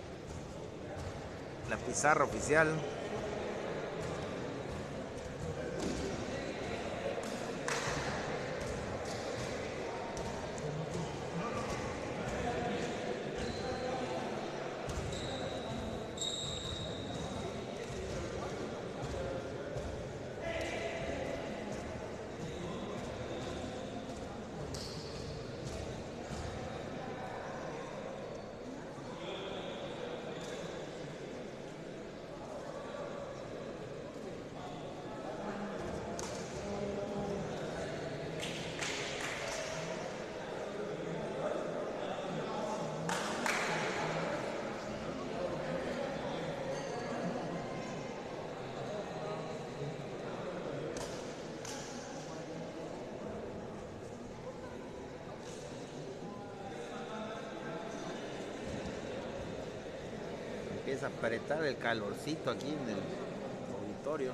la pizarra oficial. Empieza a apretar el calorcito aquí en el auditorio.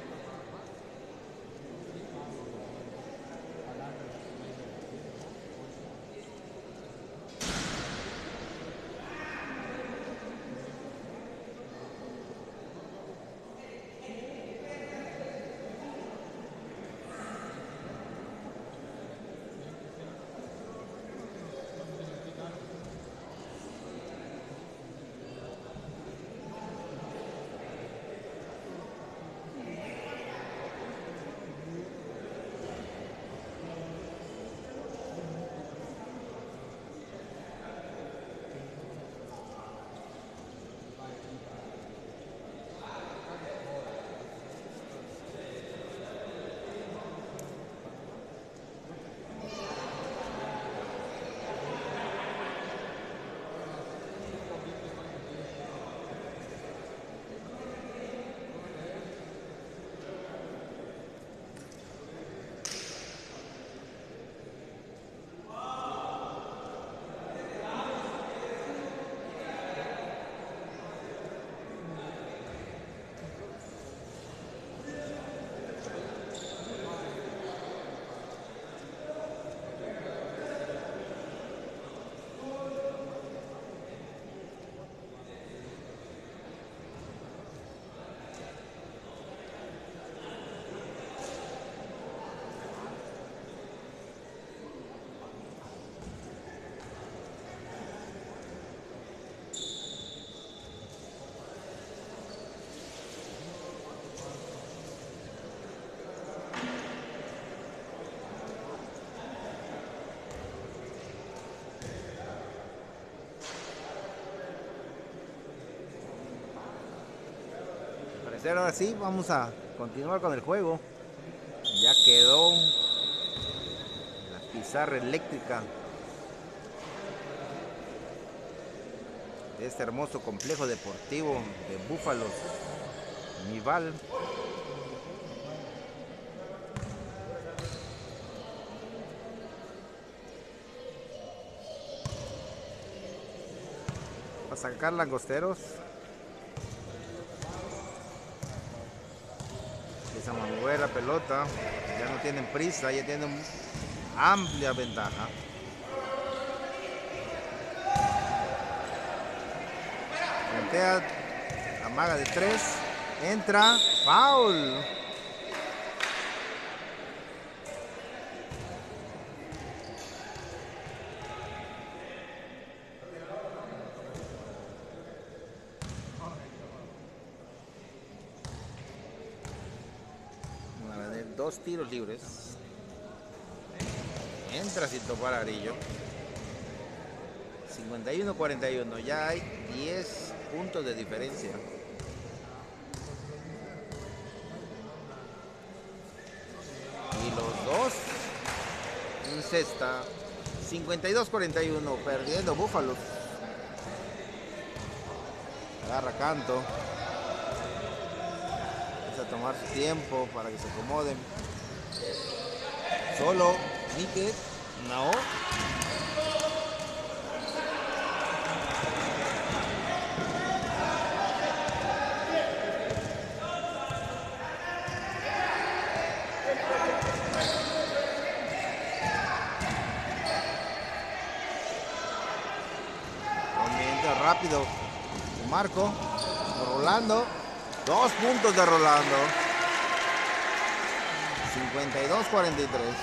Ahora sí, vamos a continuar con el juego. Ya quedó la pizarra eléctrica de este hermoso complejo deportivo de Búfalos Nival. A sacar langosteros. Empiezan a mover la pelota. Ya no tienen prisa, ya tienen amplia ventaja. Plantea, amaga de tres. Entra. Foul. Dos tiros libres. Entra sin topar Arillo. cincuenta y uno a cuarenta y uno. Ya hay diez puntos de diferencia. Y los dos en cesta. cincuenta y dos a cuarenta y uno. Perdiendo Búfalos. Agarra Canto. A tomar su tiempo para que se acomoden. Solo Níquez, Nao. rápido. Marco. Rolando. Dos puntos de Rolando. cincuenta y dos cuarenta y tres.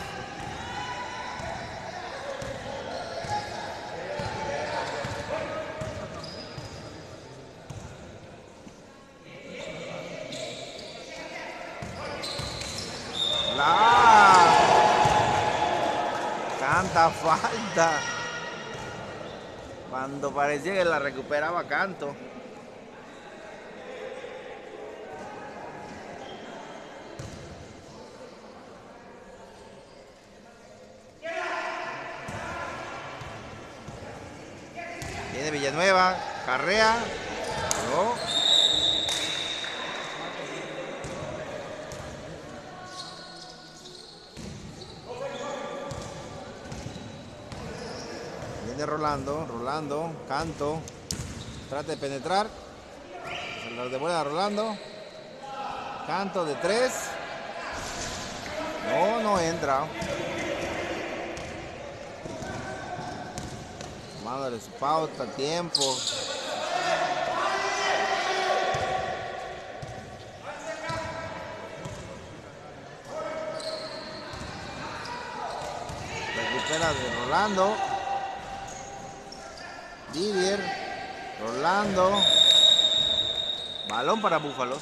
La Canta falta. Cuando parecía que la recuperaba Canto. Viene Villanueva, carrea. No. Viene Rolando, Rolando, Canto. Trata de penetrar. Se lo devuelve a Rolando. Canto de tres. No, no entra. Tomándole su pauta, tiempo. Recupera de Rolando. Didier. Rolando. Balón para Búfalos.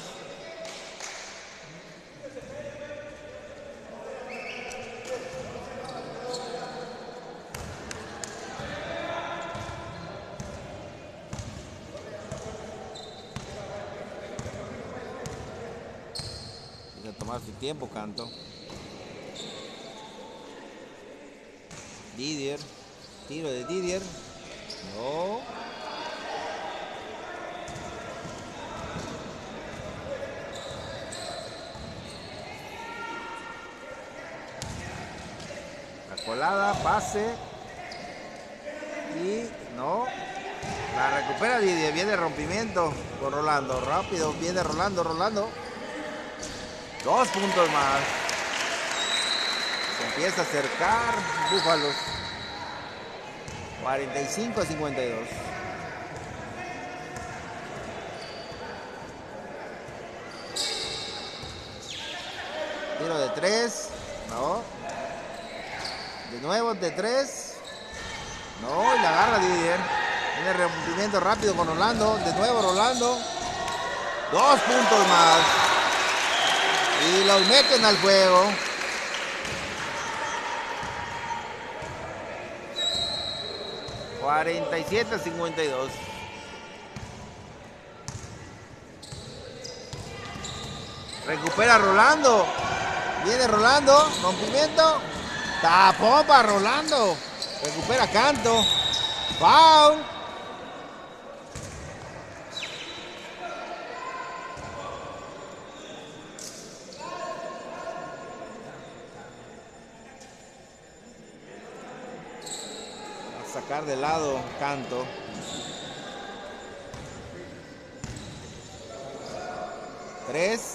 Tomar su tiempo, Canto. Didier. Tiro de Didier. No. La colada, pase. Y no. La recupera Didier. Viene rompimiento con Rolando. Rápido. Viene Rolando, Rolando. Dos puntos más. Se empieza a acercar Búfalos. cuarenta y cinco a cincuenta y dos. Tiro de tres. No. De nuevo de tres. No, y la agarra Didier. Viene rompimiento rápido con Rolando. De nuevo Rolando. Dos puntos más. Y los meten al juego. cuarenta y siete a cincuenta y dos. Recupera Rolando. Viene Rolando. Rompimiento. Tapón para Rolando. Recupera Canto. Foul. Sacar de lado Canto. Tres.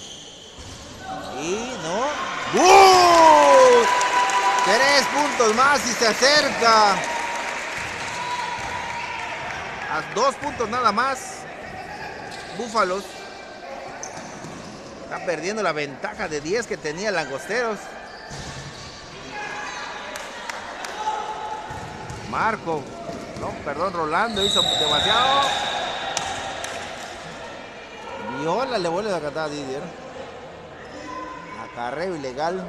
Y no. ¡Uh! Tres puntos más y se acerca. A dos puntos nada más. Búfalos. Está perdiendo la ventaja de diez que tenía Langosteros. Marco, no, perdón, Rolando hizo demasiado. Viola, le vuelve a catar a Didier. Acarreo ilegal.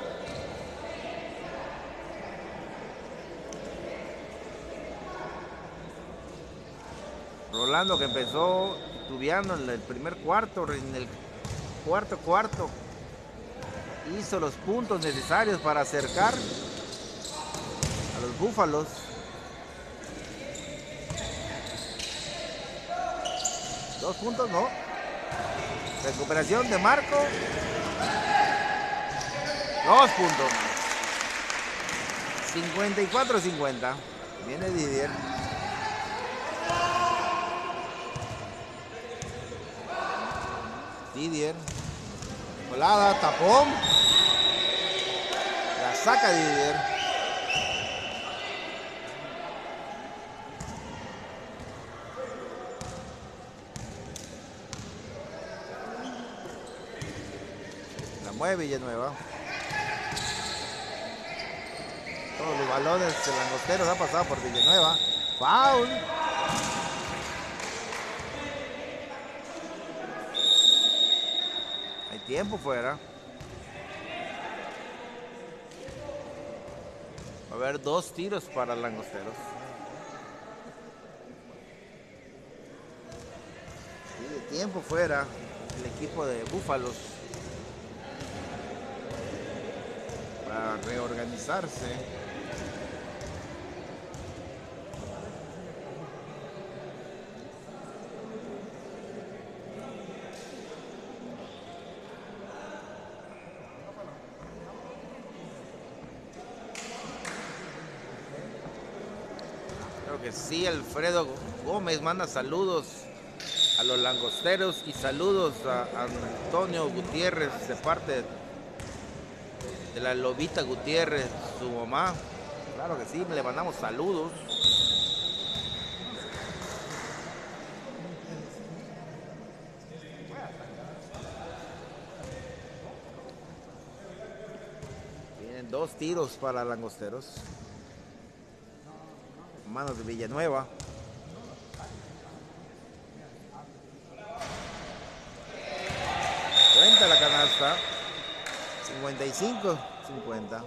Rolando, que empezó tubiando en el primer cuarto, en el cuarto cuarto hizo los puntos necesarios para acercar a los Búfalos. Dos puntos, no. Recuperación de Marco. Dos puntos. cincuenta y cuatro a cincuenta. Viene Didier. Didier. Colada, tapón. La saca Didier. La mueve Villanueva. Todos los balones de Langosteros han pasado por Villanueva. Foul. Hay tiempo fuera. Va a haber dos tiros para Langosteros. Y de tiempo fuera el equipo de Búfalos para reorganizarse. Que sí, Alfredo Gómez manda saludos a los Langosteros y saludos a, a Antonio Gutiérrez de parte de la Lobita Gutiérrez, su mamá. Claro que sí, le mandamos saludos. Tienen dos tiros para Langosteros. Manos de Villanueva. Cuenta la canasta. cincuenta y cinco cincuenta.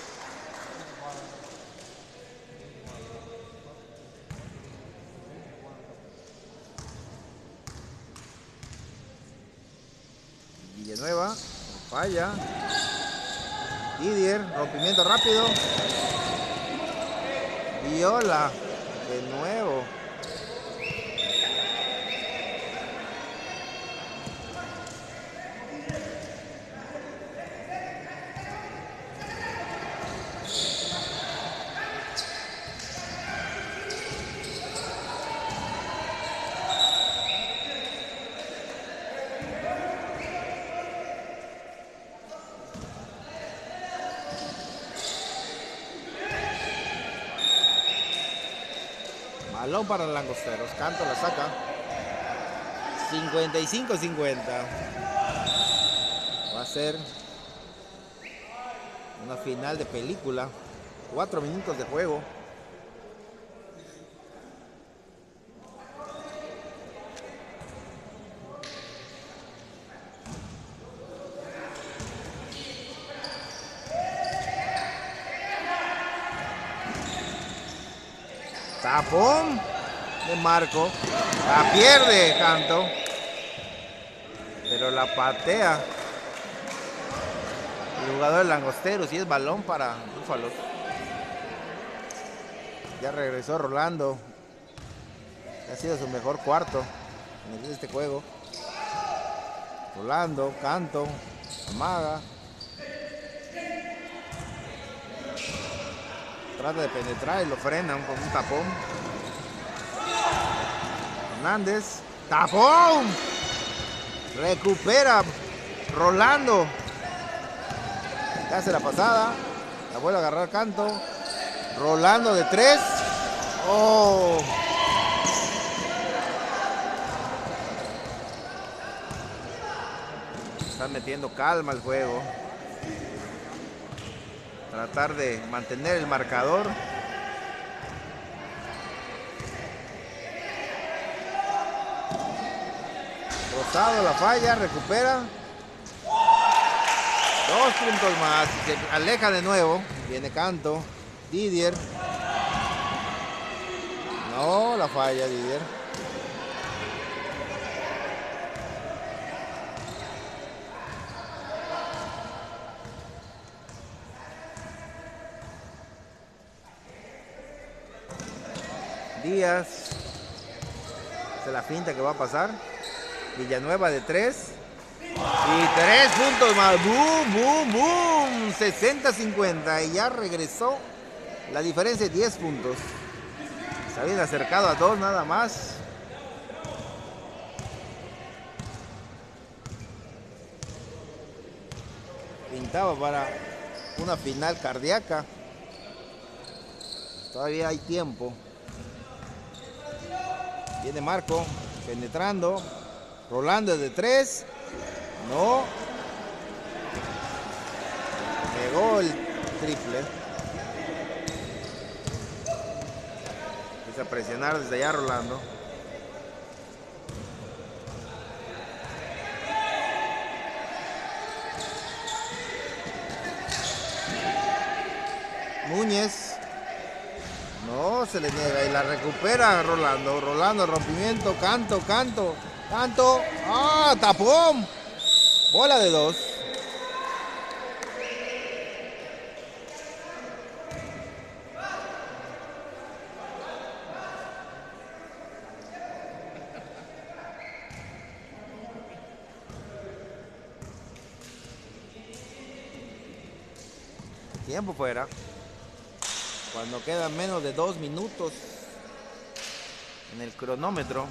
Villanueva. Falla. Didier. Rompimiento rápido. Viola de nuevo. Balón para los Langosteros. Canto la saca. cincuenta y cinco cincuenta. Va a ser una final de película. Cuatro minutos de juego. Tapón de Marco. La pierde Canto. Pero la patea el jugador de Langosteros y es balón para Búfalos. Ya regresó Rolando. Ha sido su mejor cuarto en este juego. Rolando, Canto, amaga. Trata de penetrar y lo frenan con un tapón. Hernández. ¡Tapón! Recupera Rolando. Le hace la pasada. La vuelve a agarrar Canto. Rolando de tres. ¡Oh! Están metiendo calma al juego. Tratar de mantener el marcador. Rosado la falla, recupera. Dos puntos más. Se aleja de nuevo. Viene Canto. Didier. No, la falla Didier. Díaz. Esa es la finta que va a pasar. Villanueva de tres. Y tres puntos más. Boom, boom, boom. sesenta cincuenta. Y ya regresó. La diferencia es diez puntos. Se habían acercado a dos nada más. Pintaba para una final cardíaca. Todavía hay tiempo. Viene Marco, penetrando, rolando de tres. No. Llegó el triple. Empieza a presionar desde allá Rolando. Núñez. No, se le niega y la recupera Rolando. Rolando, rompimiento, canto, canto, canto. ¡Ah, tapón! Bola de dos. Tiempo fuera. Cuando quedan menos de dos minutos en el cronómetro.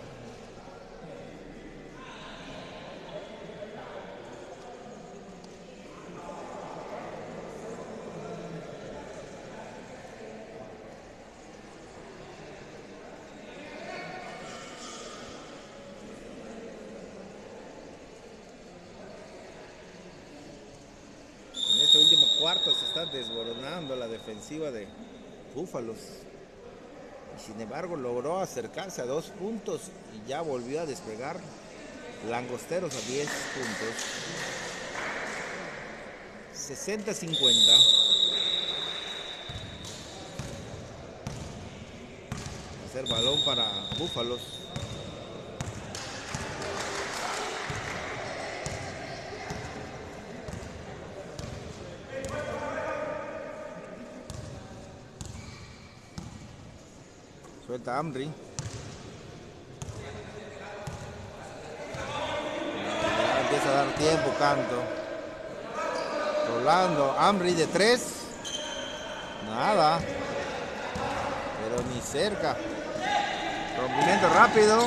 En este último cuarto se está desboronando la defensiva de Búfalos. Y sin embargo logró acercarse a dos puntos y ya volvió a despegar. Langosteros a diez puntos. sesenta cincuenta. Hacer balón para Búfalos. Suelta Amri. Ya empieza a dar tiempo, canto. Rolando. Amri de tres. Nada. Pero ni cerca. Rompimiento rápido.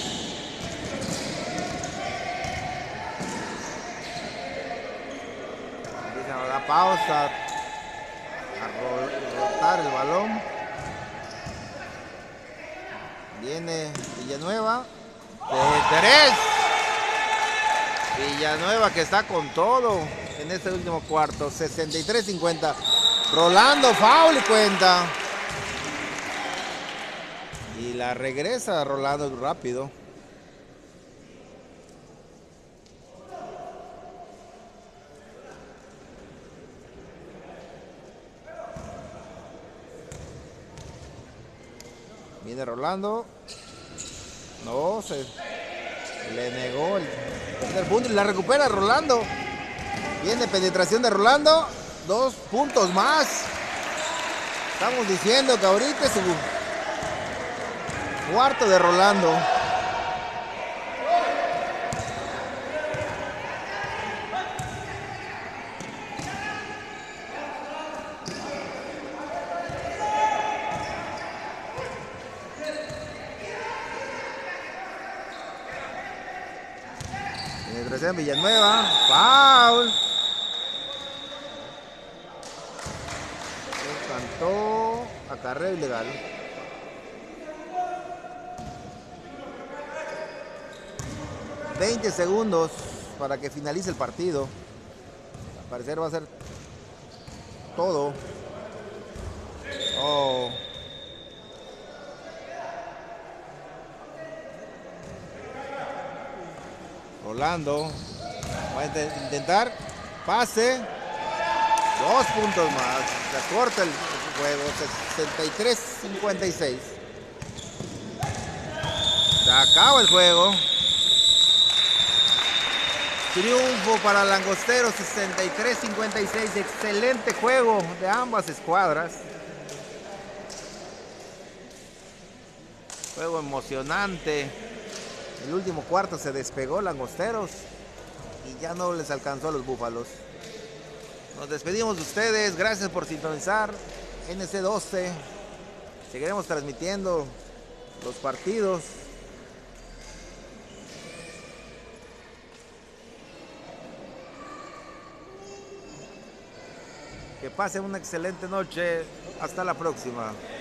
Empieza a dar pausa. A rotar el balón. Viene Villanueva de tres. Villanueva que está con todo en este último cuarto. sesenta y tres cincuenta. Rolando, foul y cuenta. Y la regresa Rolando rápido. Viene Rolando. No, se le negó el tercer punto y la recupera Rolando. Viene penetración de Rolando. Dos puntos más. Estamos diciendo que ahorita es su cuarto de Rolando. Penetración Villanueva. Foul. Cantó acarreo ilegal. veinte segundos para que finalice el partido. Al parecer va a ser todo. Oh. Rolando. Va a intentar. Pase. Dos puntos más. Se corta el juego. sesenta y tres cincuenta y seis. Se acaba el juego. Triunfo para Langosteros, sesenta y tres cincuenta y seis. Excelente juego de ambas escuadras. Juego emocionante. El último cuarto se despegó Langosteros y ya no les alcanzó a los Búfalos. Nos despedimos de ustedes. Gracias por sintonizar N C doce. Seguiremos transmitiendo los partidos. Que pasen una excelente noche. Hasta la próxima.